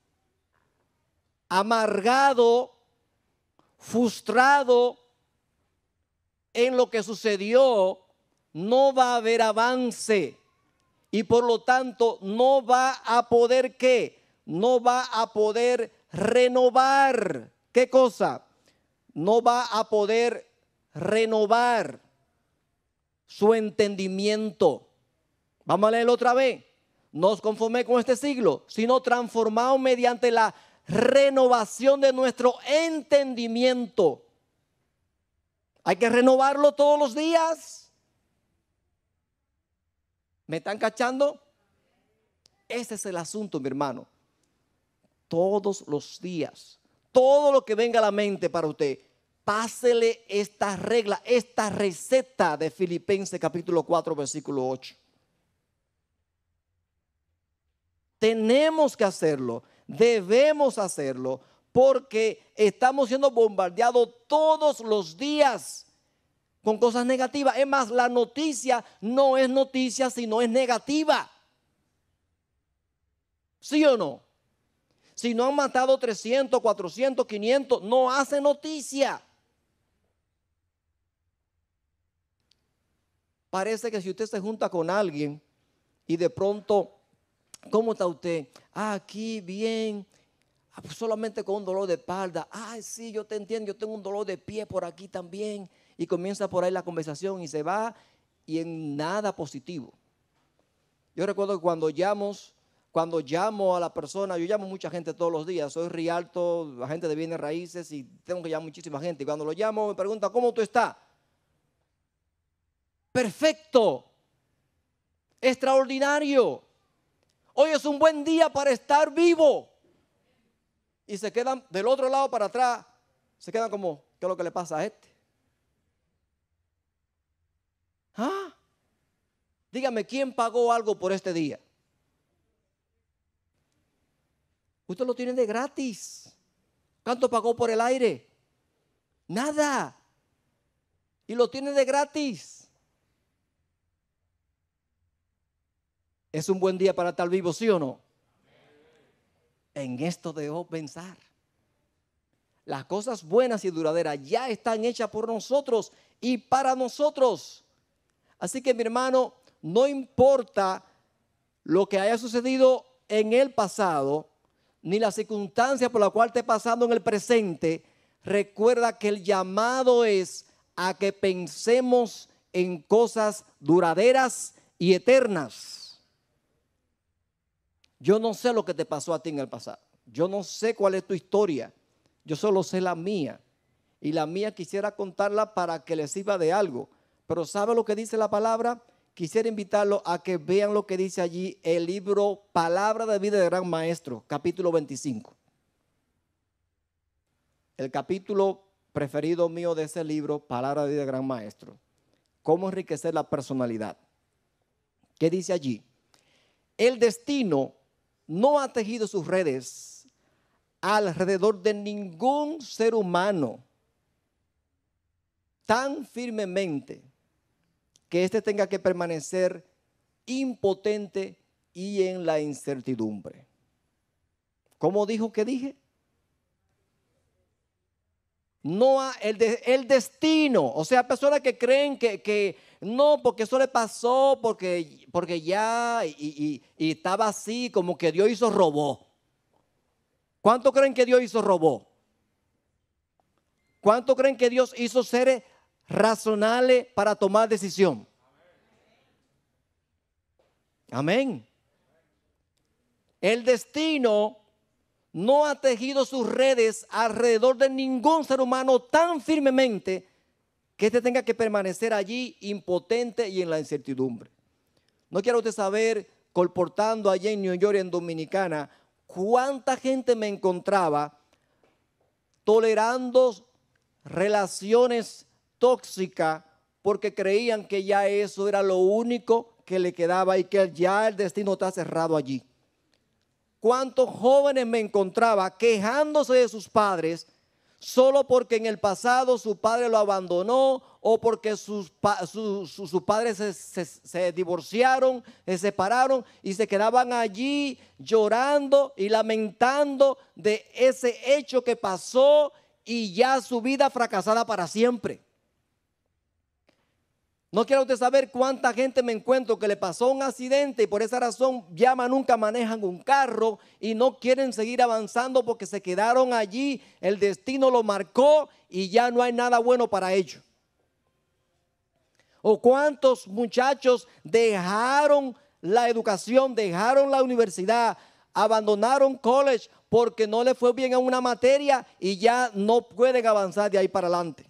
amargado, frustrado en lo que sucedió, no va a haber avance y por lo tanto no va a poder ¿qué? No va a poder renovar. ¿Qué cosa? No va a poder renovar su entendimiento. Vamos a leerlo otra vez. No os conforméis con este siglo, sino transformaos mediante la renovación de nuestro entendimiento. Hay que renovarlo todos los días. ¿Me están cachando? Ese es el asunto, mi hermano. Todos los días, todo lo que venga a la mente para usted, pásele esta regla, esta receta de Filipenses capítulo cuatro, versículo ocho. Tenemos que hacerlo, debemos hacerlo, porque estamos siendo bombardeados todos los días con cosas negativas. Es más, la noticia no es noticia, sino es negativa. ¿Sí o no? Si no han matado trescientos, cuatrocientos, quinientos, no hace noticia. Parece que si usted se junta con alguien y de pronto, ¿cómo está usted? Ah, aquí bien. Ah, pues solamente con un dolor de espalda. Ay, sí, yo te entiendo, yo tengo un dolor de pie por aquí también. Y comienza por ahí la conversación y se va y en nada positivo. Yo recuerdo que cuando llamo, cuando llamo a la persona, yo llamo a mucha gente todos los días. Soy Rialto, agente de bienes raíces y tengo que llamar a muchísima gente. Y cuando lo llamo me pregunta, ¿cómo tú estás? Perfecto. Extraordinario. Hoy es un buen día para estar vivo. Y se quedan del otro lado para atrás. Se quedan como, ¿qué es lo que le pasa a este? ¿Ah? Dígame, ¿quién pagó algo por este día? Usted lo tiene de gratis. ¿Cuánto pagó por el aire? Nada. Y lo tiene de gratis. ¿Es un buen día para estar vivo, sí o no? En esto debo pensar. Las cosas buenas y duraderas ya están hechas por nosotros y para nosotros. Así que, mi hermano, no importa lo que haya sucedido en el pasado, ni la circunstancia por la cual esté pasando en el presente, recuerda que el llamado es a que pensemos en cosas duraderas y eternas. Yo no sé lo que te pasó a ti en el pasado. Yo no sé cuál es tu historia. Yo solo sé la mía. Y la mía quisiera contarla para que le sirva de algo. Pero ¿sabe lo que dice la palabra? Quisiera invitarlo a que vean lo que dice allí el libro Palabra de Vida del Gran Maestro, capítulo veinticinco. El capítulo preferido mío de ese libro, Palabra de Vida del Gran Maestro. Cómo enriquecer la personalidad. ¿Qué dice allí? El destino no ha tejido sus redes alrededor de ningún ser humano tan firmemente que éste tenga que permanecer impotente y en la incertidumbre. ¿Cómo dijo que dije? No ha, el, de, el destino, o sea, personas que creen que, que no, porque eso le pasó, porque, porque ya, y, y, y estaba así, como que Dios hizo robó. ¿Cuánto creen que Dios hizo robó? ¿Cuánto creen que Dios hizo seres razonables para tomar decisión? Amén. El destino no ha tejido sus redes alrededor de ningún ser humano tan firmemente que éste tenga que permanecer allí impotente y en la incertidumbre. No quiero usted saber, colportando allá en New York, en Dominicana, cuánta gente me encontraba tolerando relaciones tóxicas porque creían que ya eso era lo único que le quedaba y que ya el destino está cerrado allí. cuántos jóvenes me encontraba quejándose de sus padres solo porque en el pasado su padre lo abandonó o porque sus, pa, su, su, sus padres se, se, se divorciaron, se separaron y se quedaban allí llorando y lamentando de ese hecho que pasó y ya su vida fracasada para siempre. No quiero usted saber cuánta gente me encuentro que le pasó un accidente y por esa razón ya nunca manejan un carro y no quieren seguir avanzando porque se quedaron allí, el destino lo marcó y ya no hay nada bueno para ellos. O cuántos muchachos dejaron la educación, dejaron la universidad, abandonaron college porque no les fue bien en una materia y ya no pueden avanzar de ahí para adelante.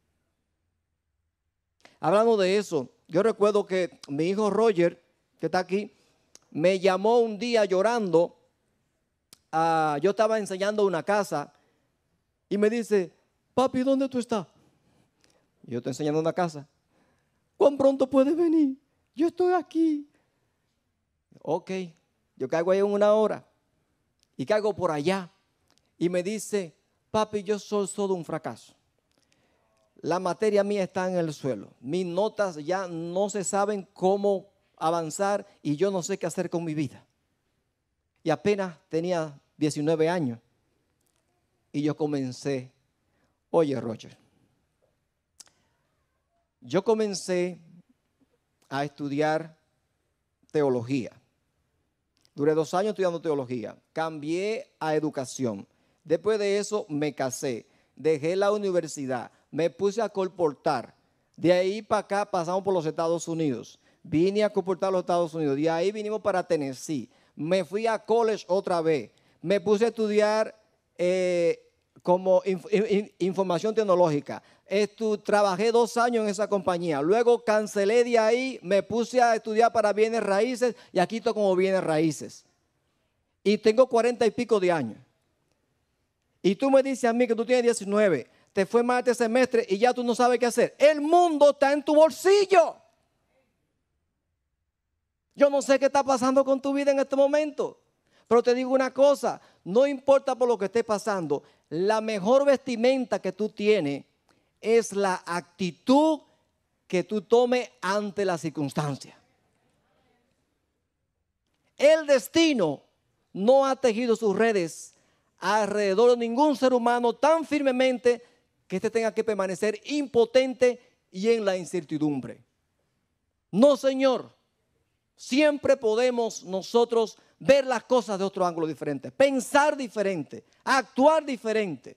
Hablando de eso, yo recuerdo que mi hijo Roger, que está aquí, me llamó un día llorando. Uh, yo estaba enseñando una casa y me dice, papi, ¿dónde tú estás? Y yo estoy enseñando una casa. ¿Cuán pronto puedes venir? Yo estoy aquí. Ok, yo caigo ahí en una hora y caigo por allá. Y me dice, papi, yo soy todo un fracaso. La materia mía está en el suelo. Mis notas ya no se saben cómo avanzar y yo no sé qué hacer con mi vida. Y apenas tenía diecinueve años. Y yo comencé, oye Roger, yo comencé a estudiar teología. Duré dos años estudiando teología. Cambié a educación. Después de eso me casé. Dejé la universidad. Me puse a colportar. De ahí para acá pasamos por los Estados Unidos. Vine a colportar a los Estados Unidos. De ahí vinimos para Tennessee. Me fui a college otra vez. Me puse a estudiar eh, como inf in información tecnológica. Estu trabajé dos años en esa compañía. Luego cancelé de ahí. Me puse a estudiar para bienes raíces. Y aquí estoy como bienes raíces. Y tengo cuarenta y pico de años. Y tú me dices a mí que tú tienes diecinueve. Te fue mal este semestre y ya tú no sabes qué hacer. El mundo está en tu bolsillo. Yo no sé qué está pasando con tu vida en este momento. Pero te digo una cosa, no importa por lo que esté pasando, la mejor vestimenta que tú tienes es la actitud que tú tomes ante la circunstancia. El destino no ha tejido sus redes alrededor de ningún ser humano tan firmemente que éste tenga que permanecer impotente y en la incertidumbre. No, Señor. Siempre podemos nosotros ver las cosas de otro ángulo diferente, pensar diferente, actuar diferente.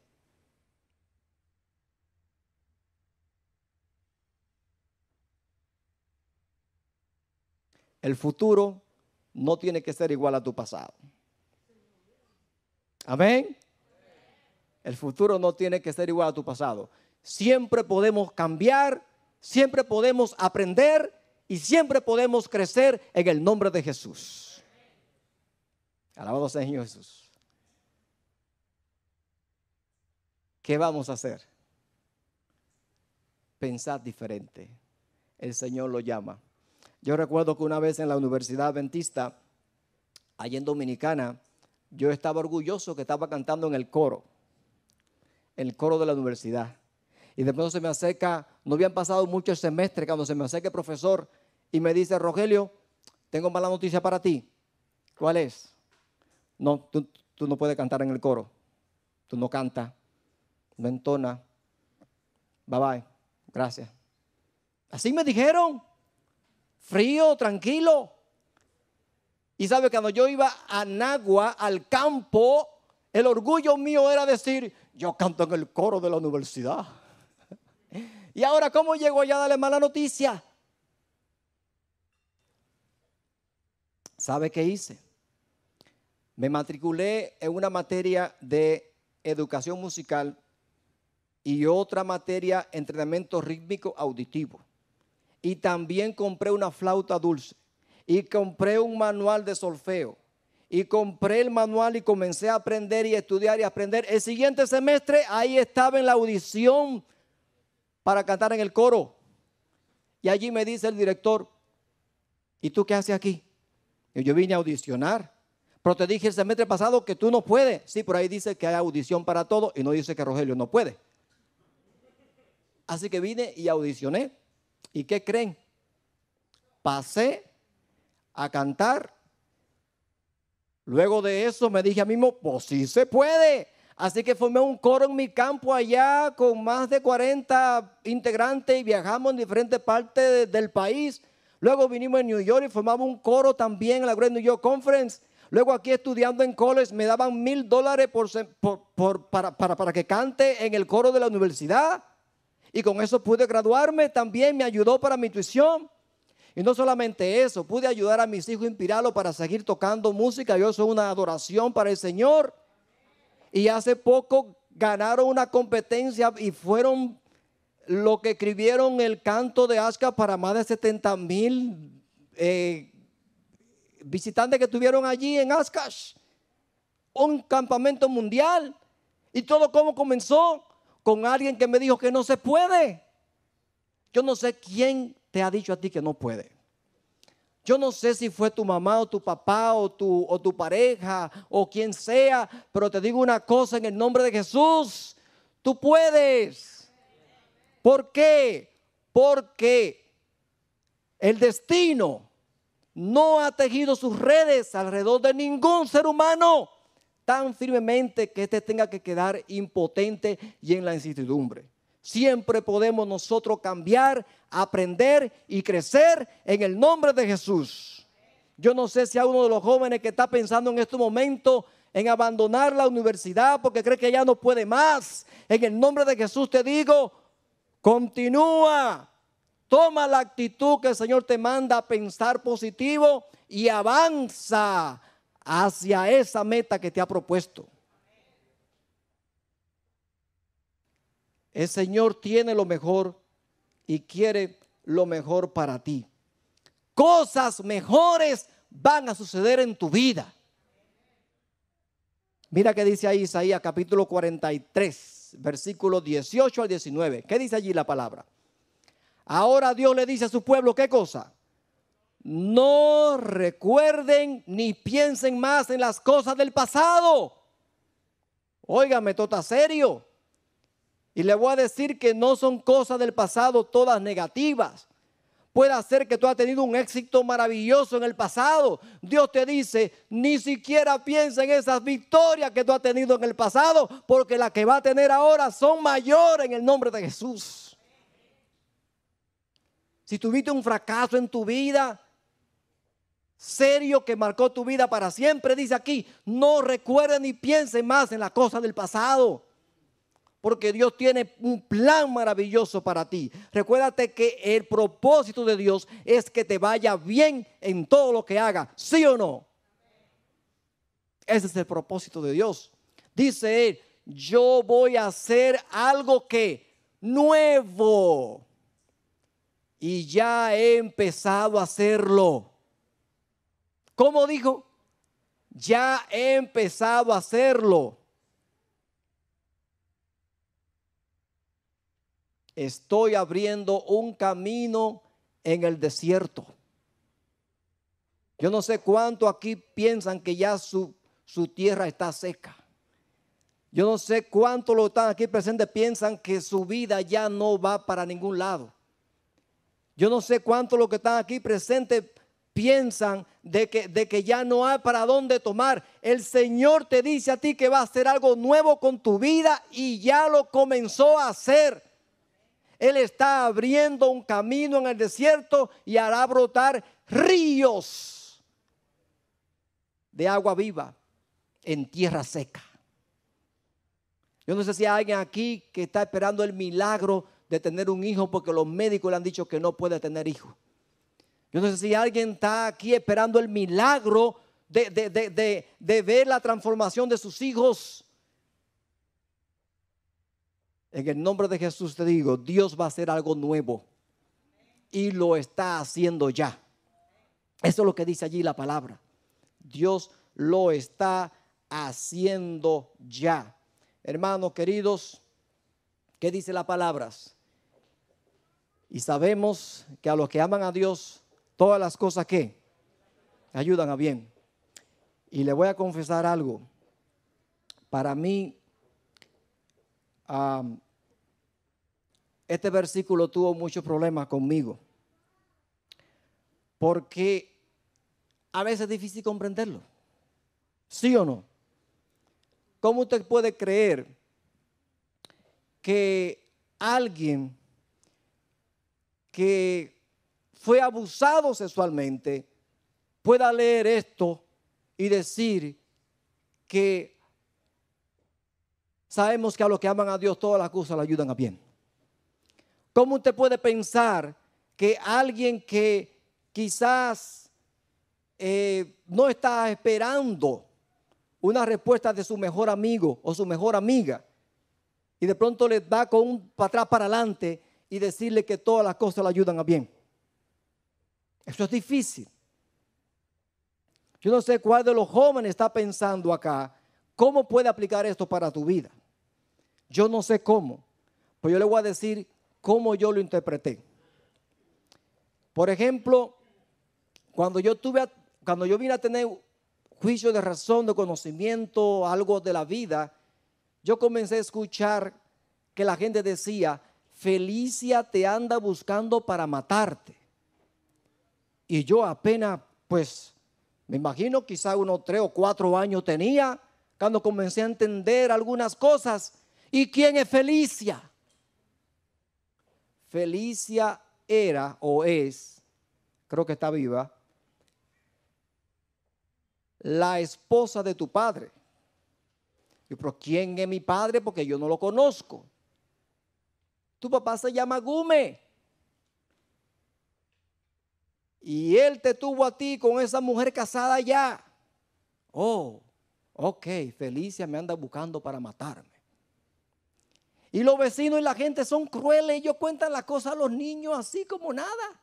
El futuro no tiene que ser igual a tu pasado. Amén. El futuro no tiene que ser igual a tu pasado. Siempre podemos cambiar, siempre podemos aprender y siempre podemos crecer en el nombre de Jesús. Alabado sea el Señor Jesús. ¿Qué vamos a hacer? Pensar diferente. El Señor lo llama. Yo recuerdo que una vez en la Universidad Adventista, allá en Dominicana, yo estaba orgulloso que estaba cantando en el coro. El coro de la universidad. Y después se me acerca, no habían pasado muchos semestres, cuando se me acerca el profesor y me dice, Rogelio, tengo mala noticia para ti. ¿Cuál es? No, tú, tú no puedes cantar en el coro. Tú no cantas, no entonas. Bye bye, gracias. Así me dijeron, frío, tranquilo. Y sabe, cuando yo iba a Nagua, al campo, el orgullo mío era decir, yo canto en el coro de la universidad. Y ahora, ¿cómo llego allá a darle mala noticia? ¿Sabe qué hice? Me matriculé en una materia de educación musical y otra materia, entrenamiento rítmico auditivo. Y también compré una flauta dulce. Y compré un manual de solfeo. Y compré el manual y comencé a aprender y estudiar y aprender. El siguiente semestre ahí estaba en la audición para cantar en el coro. Y allí me dice el director, ¿y tú qué haces aquí? Y yo vine a audicionar. Pero te dije el semestre pasado que tú no puedes. Sí, por ahí dice que hay audición para todo y no dice que Rogelio no puede. Así que vine y audicioné. ¿Y qué creen? Pasé a cantar. Luego de eso me dije a mí mismo, pues sí se puede. Así que formé un coro en mi campo allá con más de cuarenta integrantes y viajamos en diferentes partes de, del país. Luego vinimos en New York y formamos un coro también en la Great New York Conference. Luego aquí estudiando en college me daban mil dólares por, por, por, para, para, para que cante en el coro de la universidad. Y con eso pude graduarme. También me ayudó para mi tuición. Y no solamente eso, pude ayudar a mis hijos a inspirarlos para seguir tocando música. Yo soy una adoración para el Señor. Y hace poco ganaron una competencia y fueron lo que escribieron el canto de Ashka para más de setenta mil eh, visitantes que estuvieron allí en Oshkosh. Un campamento mundial. Y todo como comenzó con alguien que me dijo que no se puede. Yo no sé quién te ha dicho a ti que no puede. Yo no sé si fue tu mamá o tu papá o tu, o tu pareja o quien sea, pero te digo una cosa en el nombre de Jesús, tú puedes. ¿Por qué? Porque el destino no ha tejido sus redes alrededor de ningún ser humano tan firmemente que éste tenga que quedar impotente y en la incertidumbre. Siempre podemos nosotros cambiar, aprender y crecer en el nombre de Jesús. Yo no sé si hay uno de los jóvenes que está pensando en este momento en abandonar la universidad porque cree que ya no puede más. En el nombre de Jesús te digo, continúa, toma la actitud que el Señor te manda a pensar positivo y avanza hacia esa meta que te ha propuesto. El Señor tiene lo mejor y quiere lo mejor para ti. Cosas mejores van a suceder en tu vida. Mira qué dice ahí Isaías capítulo cuarenta y tres, versículos dieciocho al diecinueve. ¿Qué dice allí la palabra? Ahora Dios le dice a su pueblo, ¿qué cosa? No recuerden ni piensen más en las cosas del pasado. Óigame, todo está serio. Y le voy a decir que no son cosas del pasado todas negativas. Puede ser que tú has tenido un éxito maravilloso en el pasado. Dios te dice, ni siquiera piensa en esas victorias que tú has tenido en el pasado, porque las que va a tener ahora son mayores en el nombre de Jesús. Si tuviste un fracaso en tu vida, serio que marcó tu vida para siempre, dice aquí, no recuerden ni piensen más en las cosas del pasado. Porque Dios tiene un plan maravilloso para ti. Recuérdate que el propósito de Dios es que te vaya bien en todo lo que haga. ¿Sí o no? Ese es el propósito de Dios. Dice Él, yo voy a hacer algo que nuevo. Y ya he empezado a hacerlo. ¿Cómo dijo? Ya he empezado a hacerlo. Estoy abriendo un camino en el desierto. Yo no sé cuánto aquí piensan que ya su, su tierra está seca. Yo no sé cuánto lo están aquí presentes piensan que su vida ya no va para ningún lado. Yo no sé cuánto los que están aquí presentes piensan de que, de que ya no hay para dónde tomar. El Señor te dice a ti que va a hacer algo nuevo con tu vida y ya lo comenzó a hacer. Él está abriendo un camino en el desierto y hará brotar ríos de agua viva en tierra seca. Yo no sé si hay alguien aquí que está esperando el milagro de tener un hijo porque los médicos le han dicho que no puede tener hijo. Yo no sé si alguien está aquí esperando el milagro de, de, de, de, de ver la transformación de sus hijos. En el nombre de Jesús te digo, Dios va a hacer algo nuevo y lo está haciendo ya. Eso es lo que dice allí la palabra. Dios lo está haciendo ya. Hermanos queridos, ¿qué dice la palabra? Y sabemos que a los que aman a Dios, todas las cosas que ayudan a bien. Y le voy a confesar algo. Para mí, um, este versículo tuvo muchos problemas conmigo. Porque a veces es difícil comprenderlo. ¿Sí o no? ¿Cómo usted puede creer que alguien que fue abusado sexualmente pueda leer esto y decir que sabemos que a los que aman a Dios todas las cosas le ayudan a bien? ¿Cómo usted puede pensar que alguien que quizás eh, no está esperando una respuesta de su mejor amigo o su mejor amiga y de pronto le da con un para atrás para adelante y decirle que todas las cosas le ayudan a bien? Eso es difícil. Yo no sé cuál de los jóvenes está pensando acá, ¿cómo puede aplicar esto para tu vida? Yo no sé cómo, pero yo le voy a decir cómo yo lo interpreté. Por ejemplo, cuando yo tuve, cuando yo vine a tener juicio de razón, de conocimiento, algo de la vida, yo comencé a escuchar que la gente decía, Felicia te anda buscando para matarte. Y yo apenas, pues, me imagino quizá unos tres o cuatro años tenía cuando comencé a entender algunas cosas. ¿Y quién es Felicia? Felicia era o es, creo que está viva, la esposa de tu padre. Yo, pero ¿quién es mi padre? Porque yo no lo conozco. Tu papá se llama Gume. Y él te tuvo a ti con esa mujer casada ya. Oh, ok, Felicia me anda buscando para matarme. Y los vecinos y la gente son crueles. Ellos cuentan las cosas a los niños así como nada.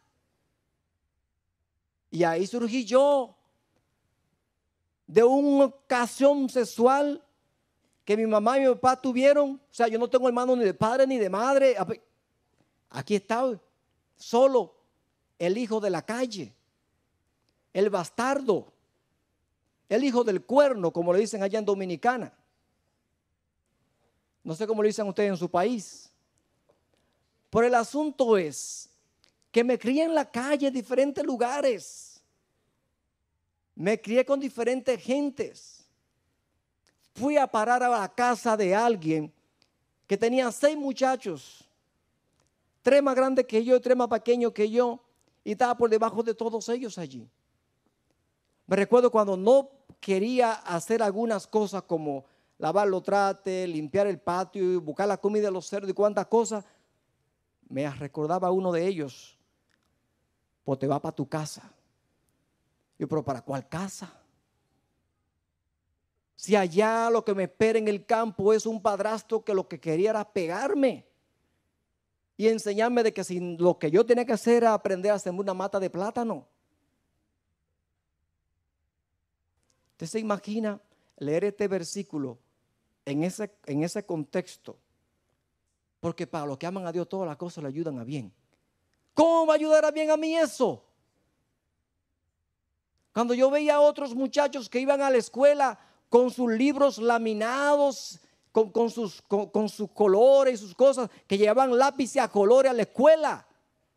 Y ahí surgí yo de una ocasión sexual que mi mamá y mi papá tuvieron. O sea, yo no tengo hermano ni de padre ni de madre. Aquí está solo el hijo de la calle, el bastardo, el hijo del cuerno, como le dicen allá en Dominicana. No sé cómo lo dicen ustedes en su país. Pero el asunto es que me crié en la calle, en diferentes lugares. Me crié con diferentes gentes. Fui a parar a la casa de alguien que tenía seis muchachos. Tres más grandes que yo, tres más pequeños que yo. Y estaba por debajo de todos ellos allí. Me recuerdo cuando no quería hacer algunas cosas como lavar los trastes, limpiar el patio, buscar la comida de los cerdos y cuantas cosas. Me recordaba uno de ellos. Pues te va para tu casa. Yo, pero ¿para cuál casa? Si allá lo que me espera en el campo es un padrastro que lo que quería era pegarme y enseñarme de que si lo que yo tenía que hacer era aprender a hacer una mata de plátano. ¿Usted se imagina leer este versículo en ese, en ese contexto? Porque para los que aman a Dios todas las cosas le ayudan a bien. ¿Cómo va a ayudar a bien a mí eso? Cuando yo veía a otros muchachos que iban a la escuela con sus libros laminados, con, con, sus, con, con sus colores y sus cosas, que llevaban lápices a colores a la escuela.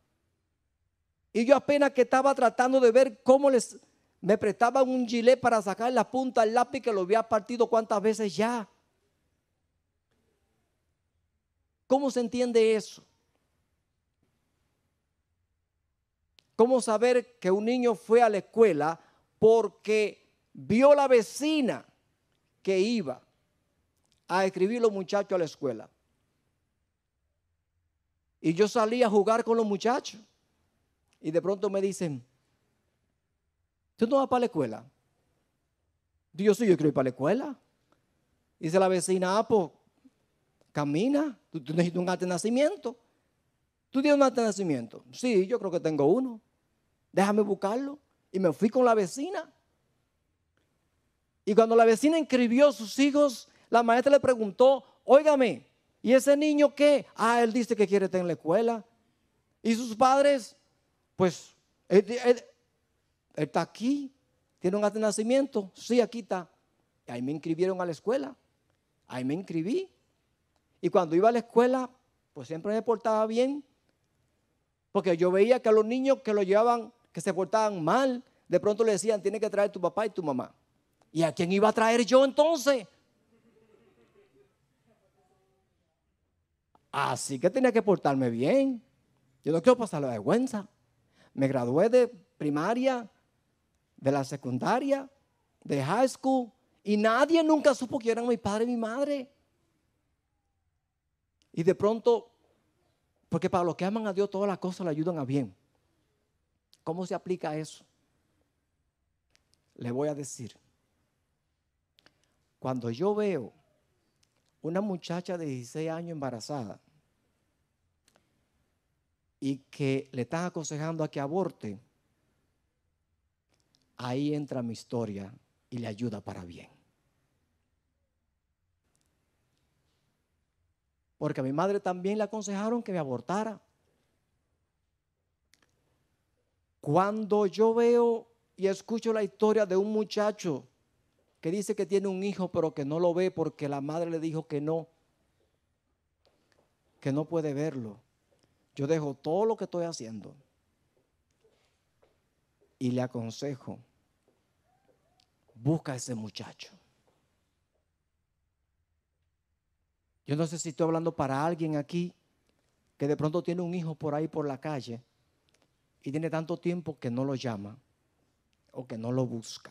Y yo apenas que estaba tratando de ver cómo les, me prestaban un gilet para sacar la punta al lápiz que lo había partido cuántas veces ya. ¿Cómo se entiende eso? ¿Cómo saber que un niño fue a la escuela porque vio la vecina que iba a escribir los muchachos a la escuela? Y yo salí a jugar con los muchachos y de pronto me dicen, ¿tú no vas para la escuela? Digo, sí, yo quiero ir para la escuela. Dice la vecina, ah, pues camina, tú, tú necesitas un acta de nacimiento. ¿Tú tienes un acta de nacimiento? Sí, yo creo que tengo uno. Déjame buscarlo. Y me fui con la vecina. Y cuando la vecina inscribió a sus hijos, la maestra le preguntó, óigame, ¿y ese niño qué? Ah, él dice que quiere estar en la escuela. ¿Y sus padres? Pues, él, él, él está aquí. ¿Tiene un acta de nacimiento? Sí, aquí está. Y ahí me inscribieron a la escuela. Ahí me inscribí. Y cuando iba a la escuela, pues siempre me portaba bien. Porque yo veía que a los niños que lo llevaban, que se portaban mal, de pronto le decían, tienes que traer tu papá y tu mamá. ¿Y a quién iba a traer yo entonces? Así que tenía que portarme bien. Yo no quiero pasar la vergüenza. Me gradué de primaria, de la secundaria, de high school, y nadie nunca supo que eran mi padre y mi madre. Y de pronto, porque para los que aman a Dios todas las cosas le ayudan a bien. ¿Cómo se aplica eso? Le voy a decir. Cuando yo veo una muchacha de dieciséis años embarazada y que le están aconsejando a que aborte, ahí entra mi historia y le ayuda para bien. Porque a mi madre también le aconsejaron que me abortara. Cuando yo veo y escucho la historia de un muchacho que dice que tiene un hijo pero que no lo ve porque la madre le dijo que no, que no puede verlo, yo dejo todo lo que estoy haciendo y le aconsejo, busca a ese muchacho. Yo no sé si estoy hablando para alguien aquí que de pronto tiene un hijo por ahí por la calle y tiene tanto tiempo que no lo llama o que no lo busca.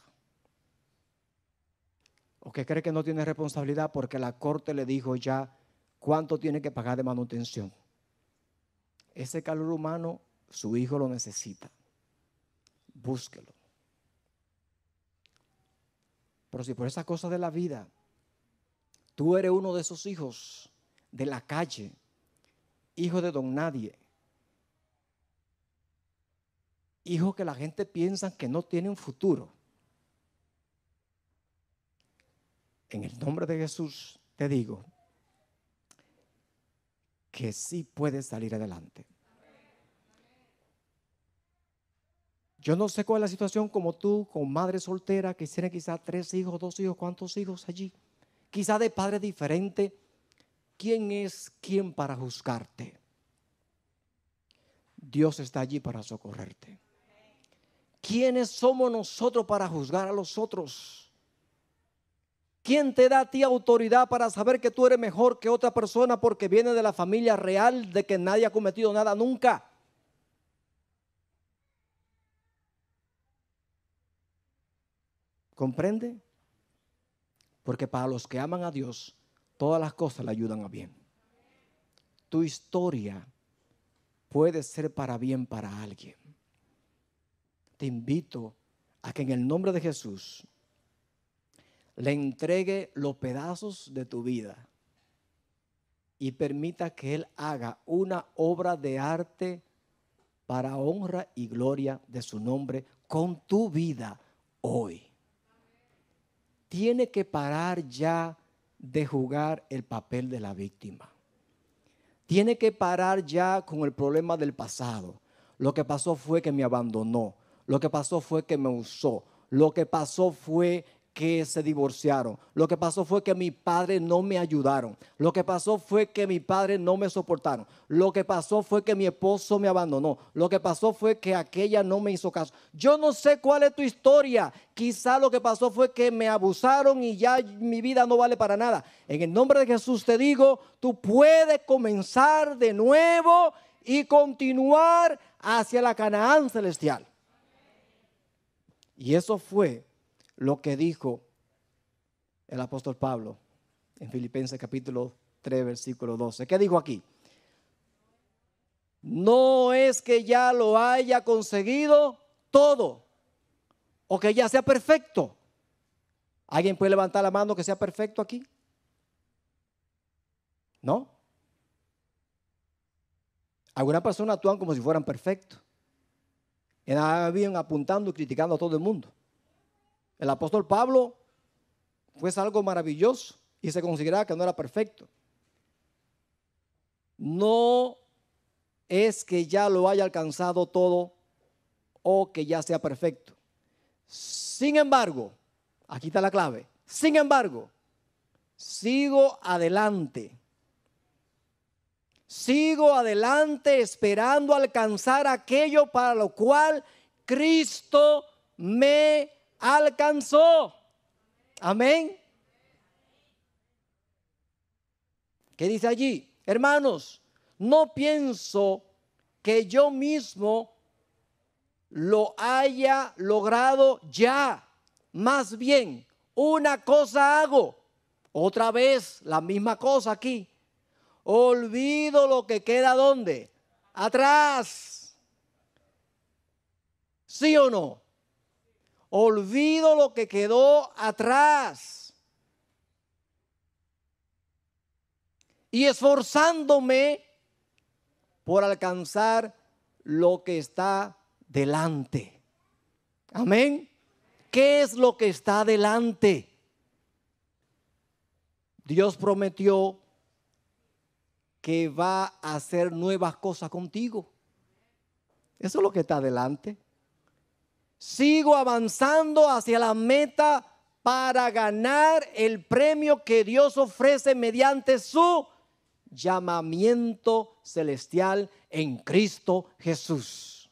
O que cree que no tiene responsabilidad porque la corte le dijo ya cuánto tiene que pagar de manutención. Ese calor humano, su hijo lo necesita. Búsquelo. Pero si por esas cosas de la vida, tú eres uno de esos hijos de la calle, hijo de don nadie, hijo que la gente piensa que no tiene un futuro, en el nombre de Jesús te digo que sí puedes salir adelante. Yo no sé cuál es la situación como tú, con madre soltera, que tiene quizás tres hijos, dos hijos, ¿cuántos hijos allí? Quizás de padres diferentes. ¿Quién es quién para juzgarte? Dios está allí para socorrerte. ¿Quiénes somos nosotros para juzgar a los otros? ¿Quién te da a ti autoridad para saber que tú eres mejor que otra persona porque viene de la familia real de que nadie ha cometido nada nunca? ¿Comprende? Porque para los que aman a Dios, todas las cosas le ayudan a bien. Tu historia puede ser para bien para alguien. Te invito a que en el nombre de Jesús le entregue los pedazos de tu vida y permita que Él haga una obra de arte para honra y gloria de su nombre con tu vida hoy. Tiene que parar ya de jugar el papel de la víctima. Tiene que parar ya con el problema del pasado. Lo que pasó fue que me abandonó. Lo que pasó fue que me usó. Lo que pasó fue que se divorciaron. Lo que pasó fue que mis padres no me ayudaron. Lo que pasó fue que mis padres no me soportaron. Lo que pasó fue que mi esposo me abandonó. Lo que pasó fue que aquella no me hizo caso. Yo no sé cuál es tu historia. Quizá lo que pasó fue que me abusaron y ya mi vida no vale para nada. En el nombre de Jesús te digo, tú puedes comenzar de nuevo y continuar hacia la Canaán celestial. Y eso fue lo que dijo el apóstol Pablo en Filipenses capítulo tres, versículo doce. ¿Qué dijo aquí? No es que ya lo haya conseguido todo o que ya sea perfecto. ¿Alguien puede levantar la mano que sea perfecto aquí? ¿No? Algunas personas actúan como si fueran perfectos. Y nada bien apuntando y criticando a todo el mundo. El apóstol Pablo fue algo maravilloso y se consideraba que no era perfecto. No es que ya lo haya alcanzado todo o que ya sea perfecto, Sin embargo, aquí está la clave. Sin embargo, sigo adelante. Sigo adelante esperando alcanzar aquello para lo cual Cristo me alcanzó. Amén. ¿Qué dice allí? Hermanos, no pienso que yo mismo lo haya logrado ya. Más bien, una cosa hago. Otra vez, la misma cosa aquí. Olvido lo que queda ¿dónde? Atrás. ¿Sí o no? Olvido lo que quedó atrás. Y esforzándome por alcanzar lo que está delante. Amén. ¿Qué es lo que está delante? Dios prometió que va a hacer nuevas cosas contigo. Eso es lo que está delante. Sigo avanzando hacia la meta para ganar el premio que Dios ofrece mediante su llamamiento celestial en Cristo Jesús.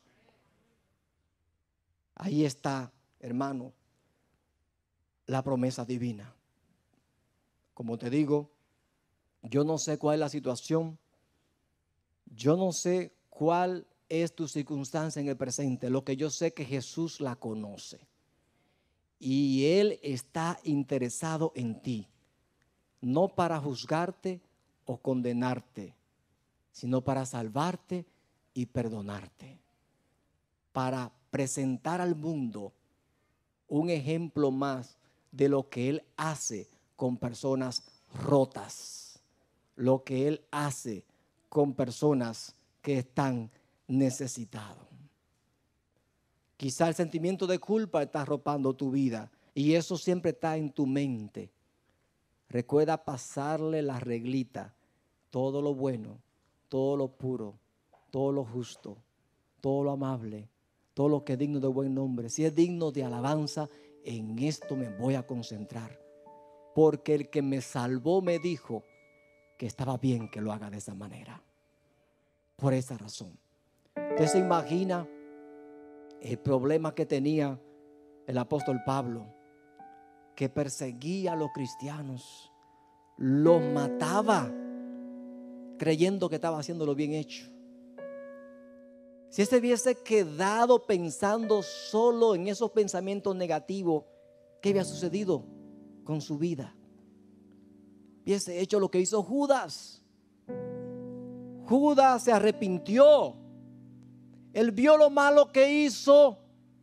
Ahí está, hermano, la promesa divina. Como te digo, yo no sé cuál es la situación, yo no sé cuál es tu circunstancia en el presente. Lo que yo sé es que Jesús la conoce y Él está interesado en ti, no para juzgarte o condenarte, sino para salvarte y perdonarte, para presentar al mundo un ejemplo más de lo que Él hace con personas rotas, lo que Él hace con personas que están necesitados. Quizá el sentimiento de culpa está arropando tu vida y eso siempre está en tu mente. Recuerda pasarle la reglita, todo lo bueno, todo lo puro, todo lo justo, todo lo amable, todo lo que es digno de buen nombre. Si es digno de alabanza, en esto me voy a concentrar. Porque el que me salvó me dijo que estaba bien que lo haga de esa manera. Por esa razón. ¿Usted se imagina el problema que tenía el apóstol Pablo? Que perseguía a los cristianos, los mataba, creyendo que estaba haciendo lo bien hecho. Si él se hubiese quedado pensando solo en esos pensamientos negativos, ¿qué había sucedido con su vida? Hubiese hecho lo que hizo Judas. Judas se arrepintió. Él vio lo malo que hizo,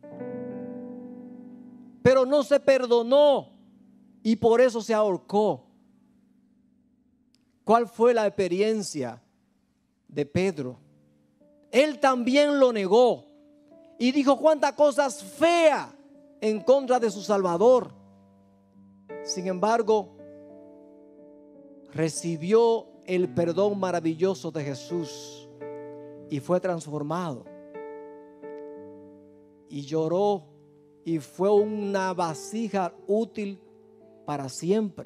pero no se perdonó y por eso se ahorcó. ¿Cuál fue la experiencia de Pedro? Él también lo negó y dijo cuántas cosas feas en contra de su Salvador. Sin embargo, recibió el perdón maravilloso de Jesús y fue transformado. Y lloró y fue una vasija útil para siempre.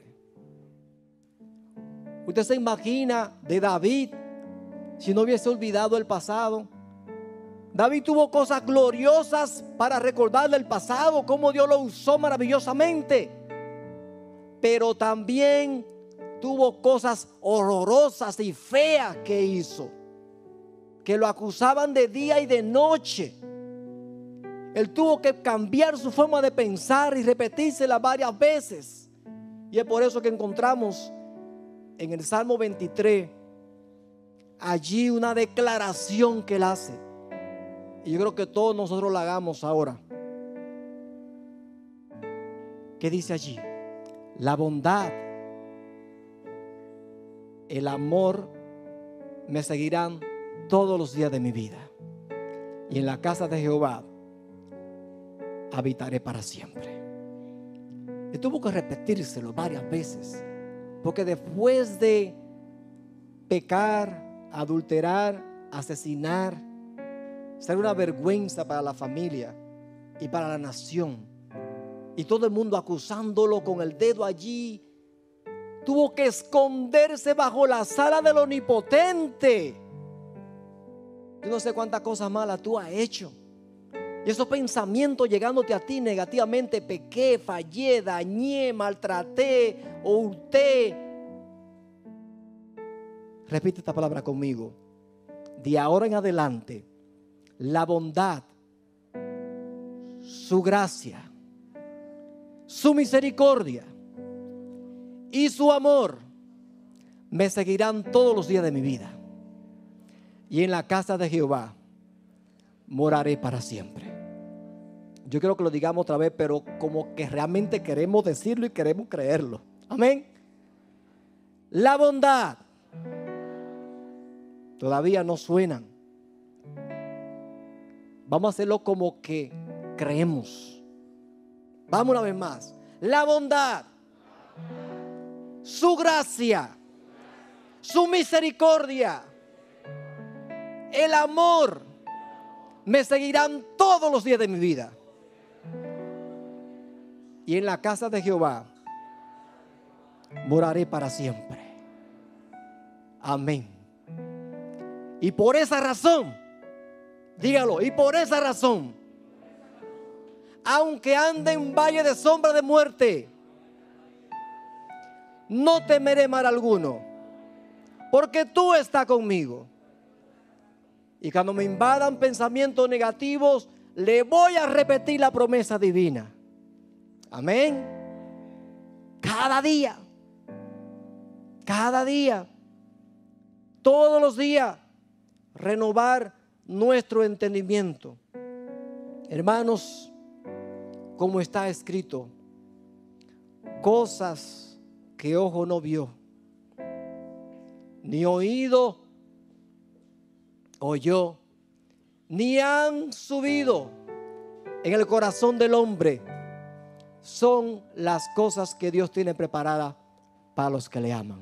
Usted se imagina de David si no hubiese olvidado el pasado. David tuvo cosas gloriosas para recordar del pasado, cómo Dios lo usó maravillosamente. Pero también tuvo cosas horrorosas y feas que hizo, que lo acusaban de día y de noche. Él tuvo que cambiar su forma de pensar y repetírsela varias veces. Y es por eso que encontramos en el Salmo veintitrés allí una declaración que él hace. Y yo creo que todos nosotros la hagamos ahora. ¿Qué dice allí? La bondad, el amor me seguirán todos los días de mi vida. Y en la casa de Jehová habitaré para siempre. Y tuvo que repetírselo varias veces, porque después de pecar, adulterar, asesinar, ser una vergüenza para la familia y para la nación, y todo el mundo acusándolo con el dedo allí. Tuvo que esconderse bajo la sala del Omnipotente. Yo no sé cuántas cosas malas tú has hecho. Y esos pensamientos llegándote a ti negativamente: pequé, fallé, dañé, maltraté o hurté. Repite esta palabra conmigo. De ahora en adelante, la bondad, su gracia, su misericordia y su amor me seguirán todos los días de mi vida. Y en la casa de Jehová moraré para siempre. Yo quiero que lo digamos otra vez, pero como que realmente queremos decirlo y queremos creerlo. Amén. La bondad. Todavía no suenan. Vamos a hacerlo como que creemos. Vamos una vez más. La bondad, su gracia, su misericordia, el amor me seguirán todos los días de mi vida. Y en la casa de Jehová moraré para siempre. Amén. Y por esa razón, dígalo, y por esa razón, aunque ande en valle de sombra de muerte, no temeré mal alguno, porque tú estás conmigo. Y cuando me invadan pensamientos negativos, le voy a repetir la promesa divina. Amén. Cada día, cada día, todos los días, renovar nuestro entendimiento. Hermanos, como está escrito, cosas que ojo no vio, ni oído oyó, ni han subido en el corazón del hombre, son las cosas que Dios tiene preparadas para los que le aman.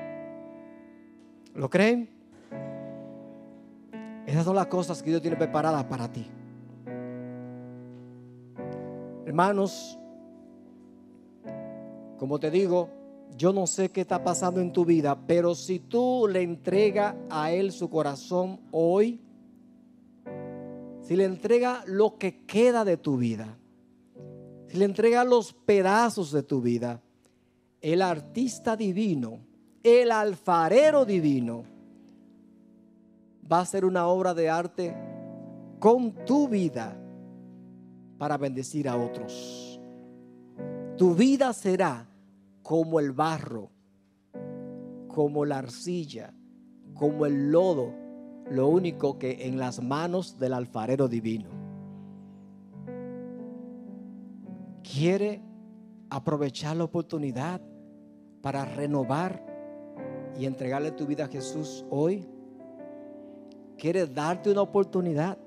¿Lo creen? Esas son las cosas que Dios tiene preparadas para ti. Hermanos, como te digo, yo no sé qué está pasando en tu vida, pero si tú le entregas a Él su corazón hoy, si le entregas lo que queda de tu vida, si le entregas los pedazos de tu vida, el artista divino, el alfarero divino, va a ser una obra de arte con tu vida para bendecir a otros. Tu vida será como el barro, como la arcilla, como el lodo, lo único que en las manos del alfarero divino. ¿Quiere aprovechar la oportunidad para renovar y entregarle tu vida a Jesús hoy? ¿Quiere darte una oportunidad?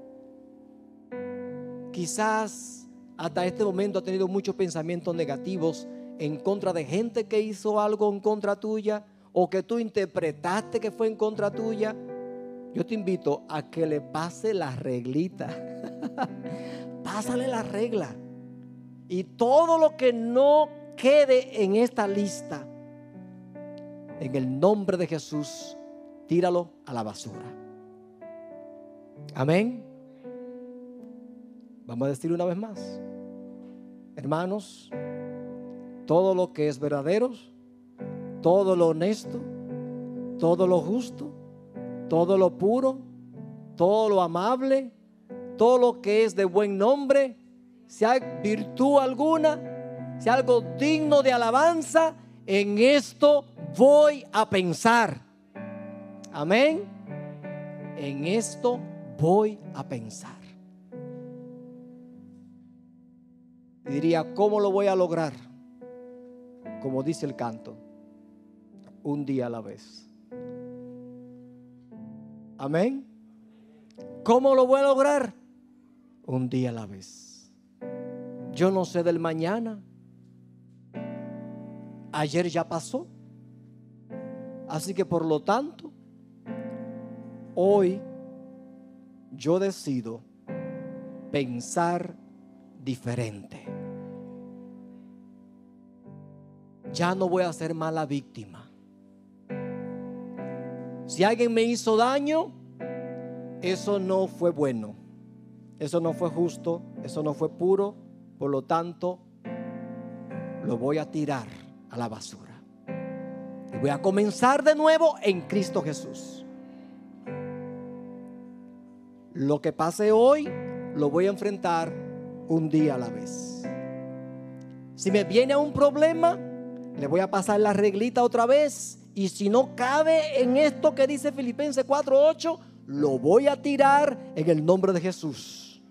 Quizás hasta este momento ha tenido muchos pensamientos negativos en contra de gente que hizo algo en contra tuya o que tú interpretaste que fue en contra tuya. Yo te invito a que le pase la reglita. Pásale la regla. Y todo lo que no quede en esta lista, en el nombre de Jesús, tíralo a la basura. Amén. Vamos a decir una vez más, hermanos, todo lo que es verdadero, todo lo honesto, todo lo justo, todo lo puro, todo lo amable, todo lo que es de buen nombre, si hay virtud alguna, si hay algo digno de alabanza, en esto voy a pensar. Amén. En esto voy a pensar. Y diría, ¿cómo lo voy a lograr? Como dice el canto, un día a la vez. Amén. ¿Cómo lo voy a lograr? Un día a la vez. Yo no sé del mañana. Ayer ya pasó. Así que por lo tanto, hoy yo decido pensar diferente. ya no voy a ser más la víctima. Si alguien me hizo daño, eso no fue bueno, eso no fue justo, eso no fue puro. Por lo tanto, lo voy a tirar a la basura y voy a comenzar de nuevo en Cristo Jesús. Lo que pase hoy lo voy a enfrentar un día a la vez. Si me viene un problema, le voy a pasar la reglita otra vez. Y si no cabe en esto que dice Filipenses cuatro ocho, lo voy a tirar en el nombre de Jesús.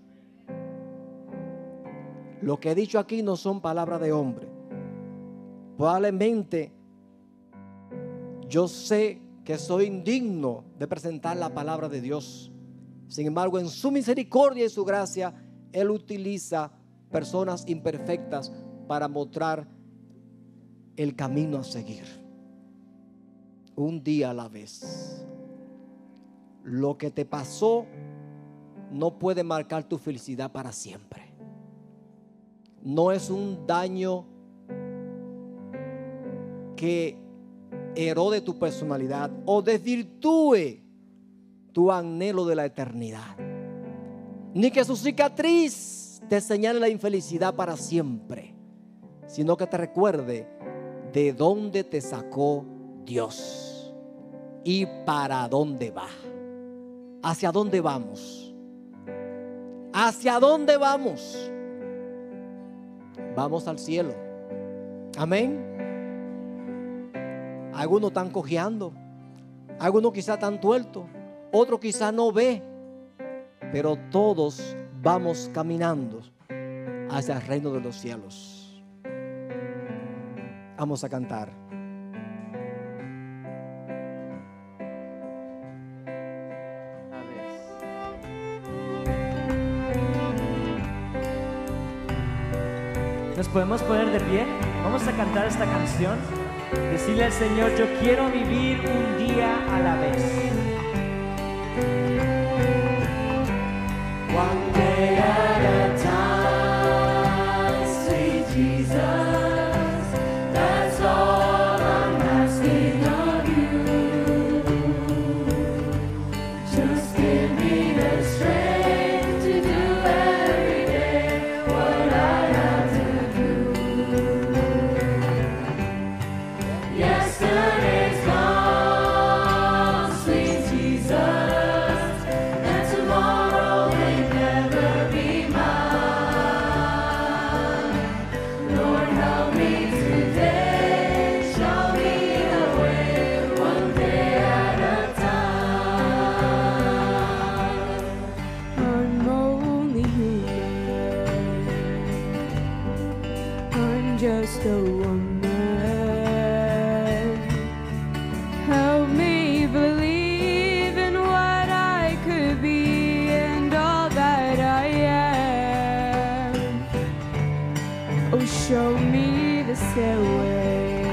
Lo que he dicho aquí no son palabras de hombre. Probablemente yo sé que soy indigno de presentar la palabra de Dios. Sin embargo, en su misericordia y su gracia, Él utiliza personas imperfectas para mostrar el camino a seguir. Un día a la vez. Lo que te pasó no puede marcar tu felicidad para siempre. No es un daño que erode tu personalidad o desvirtúe tu anhelo de la eternidad, ni que su cicatriz te señale la infelicidad para siempre, sino que te recuerde de dónde te sacó Dios y para dónde va. ¿Hacia dónde vamos? ¿Hacia dónde vamos? Vamos al cielo. Amén. Algunos están cojeando, algunos quizás están tuertos, otros quizás no ve, pero todos vamos caminando hacia el reino de los cielos. Vamos a cantar. ¿Nos podemos poner de pie? Vamos a cantar esta canción. Decirle al Señor, yo quiero vivir un día a la vez. One day at a time, sweet Jesus, that's all I'm asking of you. Just give me the strength to do every day what I have to do. Yesterday's gone, sweet Jesus, and tomorrow may never be mine. Lord, help me today, show me the way, one day at a time. I'm only human. I'm just a woman. Help me believe in what I could be and all that I am. Oh, show me the stairway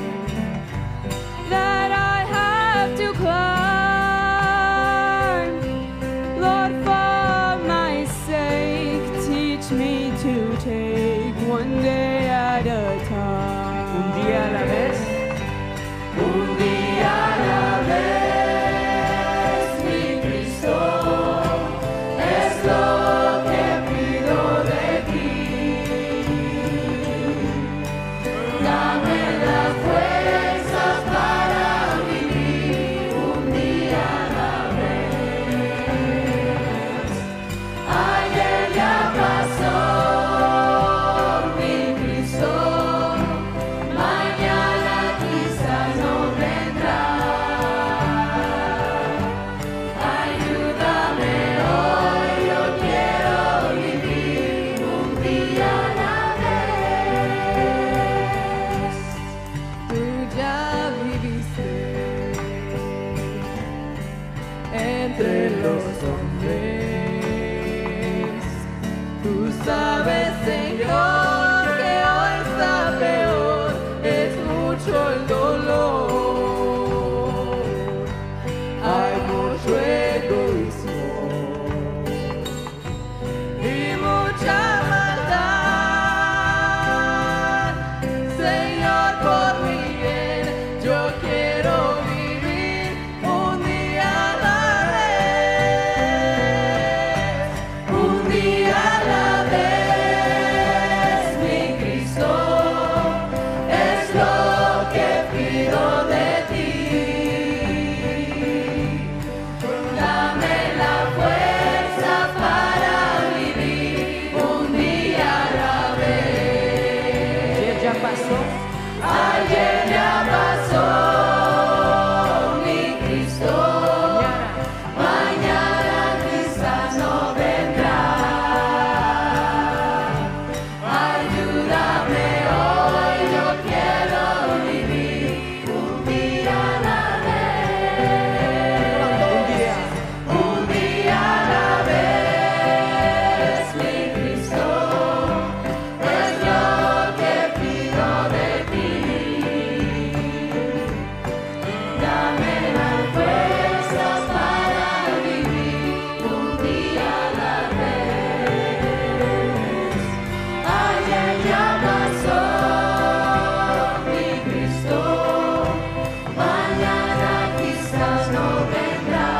that I have to climb. Lord, for my sake, teach me to take one day at a time. Un día a la vez. Un día a la vez, mi Cristo, es lo que pido de ti. Dame las fuerzas para vivir un día a la vez. Ayer ya pasó, mi Cristo, mañana quizás no vendrá. Ayúdame hoy, yo quiero vivir un día a la vez. Tú ya viviste entre los hombres. Tú sabes, Señor, que hoy está peor, es mucho el dolor, hay mucho egoísmo y mucha maldad. Señor, por Ayer ya pasó, mi Cristo. Mañana quizás no vendrá. Ayúdame hoy, yo quiero vivir un día a la vez. Un día a la vez, mi Cristo. Es lo que pido de ti. Dame las fuerzas para vivir un día a la vez. Ayer ya pasó, mi Cristo. Mañana quizás no vendrá.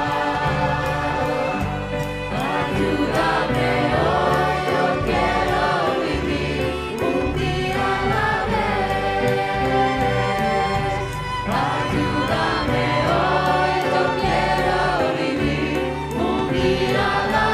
Ayúdame hoy, yo quiero vivir un día a la vez. Ayúdame hoy, yo quiero vivir un día a la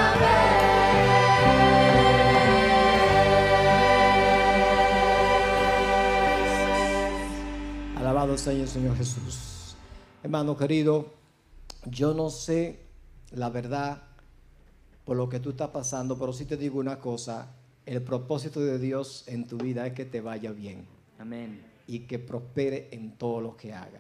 vez. Alabado sea el Señor Jesús. Hermano querido, yo no sé la verdad por lo que tú estás pasando, pero sí te digo una cosa: el propósito de Dios en tu vida es que te vaya bien Amén. y que prospere en todo lo que haga.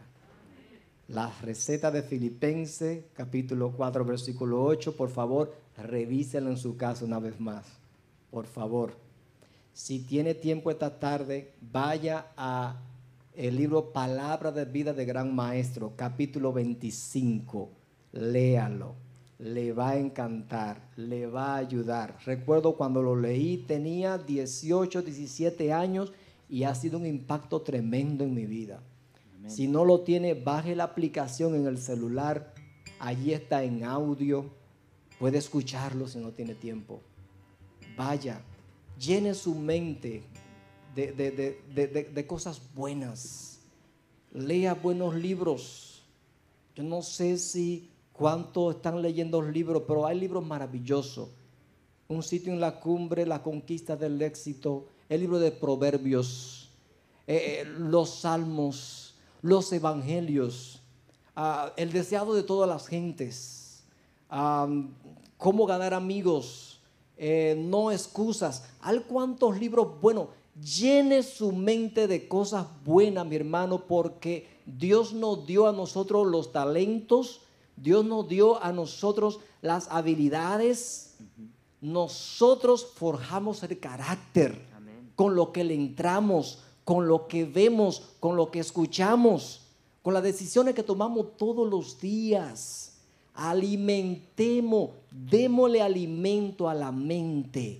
La receta de Filipenses, capítulo cuatro, versículo ocho, por favor, revísela en su casa una vez más. Por favor. Si tiene tiempo esta tarde, vaya a el libro Palabra de Vida de Gran Maestro, capítulo veinticinco. Léalo. Le va a encantar, le va a ayudar. Recuerdo cuando lo leí, tenía dieciocho, diecisiete años y ha sido un impacto tremendo en mi vida. Amén. Si no lo tiene, baje la aplicación en el celular. Allí está en audio. Puede escucharlo si no tiene tiempo. Vaya, llene su mente de, de, de, de, de, de cosas buenas. Lea buenos libros. Yo no sé si cuántos están leyendo libros, pero hay libros maravillosos. Un sitio en la cumbre, la conquista del éxito, el libro de Proverbios, eh, los Salmos, los Evangelios, uh, el deseado de todas las gentes, um, cómo ganar amigos, eh, no excusas. Hay cuantos libros buenos. Llene su mente de cosas buenas, mi hermano, porque Dios nos dio a nosotros los talentos, Dios nos dio a nosotros las habilidades. Uh-huh. Nosotros forjamos el carácter. Amén. Con lo que le entramos, con lo que vemos, con lo que escuchamos, con las decisiones que tomamos todos los días. Alimentemos, démosle alimento a la mente.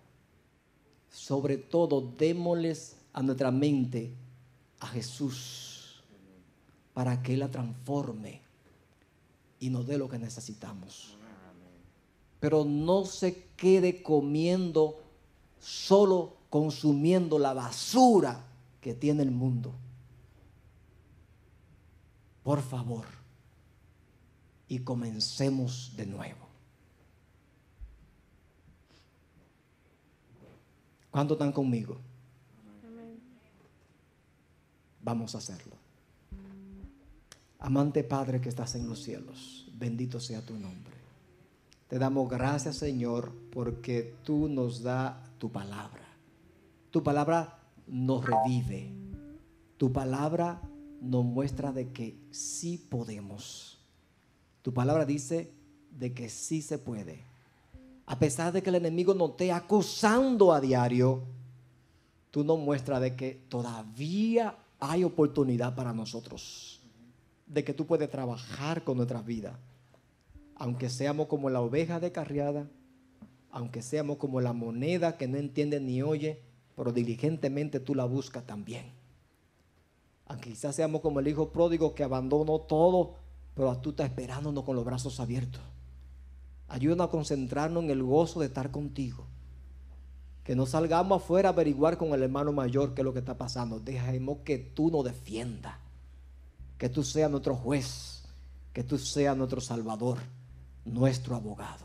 Sobre todo, démosles a nuestra mente a Jesús para que Él la transforme y nos dé lo que necesitamos. Pero no se quede comiendo, solo consumiendo la basura que tiene el mundo. Por favor, y comencemos de nuevo. ¿Cuántos están conmigo? Amén. Vamos a hacerlo. Amante Padre que estás en los cielos, bendito sea tu nombre. Te damos gracias, Señor, porque tú nos das tu palabra. Tu palabra nos revive. Tu palabra nos muestra de que sí podemos. Tu palabra dice de que sí se puede. A pesar de que el enemigo nos esté acusando a diario, tú nos muestras de que todavía hay oportunidad para nosotros. De que tú puedes trabajar con nuestras vidas. Aunque seamos como la oveja descarriada, aunque seamos como la moneda que no entiende ni oye, pero diligentemente tú la buscas también. Aunque quizás seamos como el hijo pródigo que abandonó todo, pero tú estás esperándonos con los brazos abiertos. Ayúdanos a concentrarnos en el gozo de estar contigo. Que no salgamos afuera a averiguar con el hermano mayor qué es lo que está pasando. Dejemos que tú nos defiendas. Que tú seas nuestro juez. Que tú seas nuestro salvador. Nuestro abogado.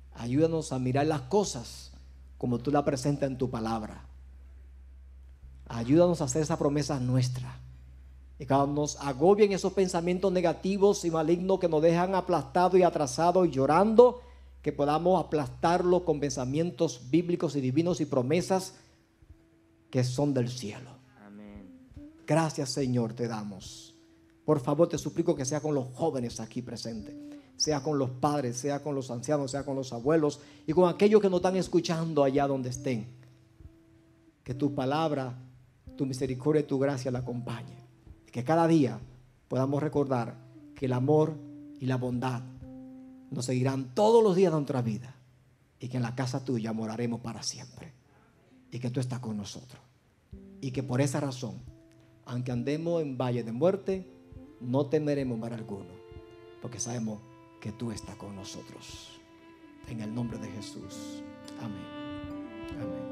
Ayúdanos a mirar las cosas como tú las presentas en tu palabra. Ayúdanos a hacer esa promesa nuestra. Y cuando nos agobien esos pensamientos negativos y malignos que nos dejan aplastados y atrasados y llorando, que podamos aplastarlo con pensamientos bíblicos y divinos y promesas que son del cielo. Amén. Gracias, Señor, te damos. Por favor, te suplico que sea con los jóvenes aquí presentes, sea con los padres, sea con los ancianos, sea con los abuelos y con aquellos que nos están escuchando allá donde estén. Que tu palabra, tu misericordia y tu gracia la acompañe. Que cada día podamos recordar que el amor y la bondad nos seguirán todos los días de nuestra vida y que en la casa tuya moraremos para siempre y que tú estás con nosotros y que por esa razón, aunque andemos en valle de muerte, no temeremos mal alguno porque sabemos que tú estás con nosotros. En el nombre de Jesús. Amén. Amén.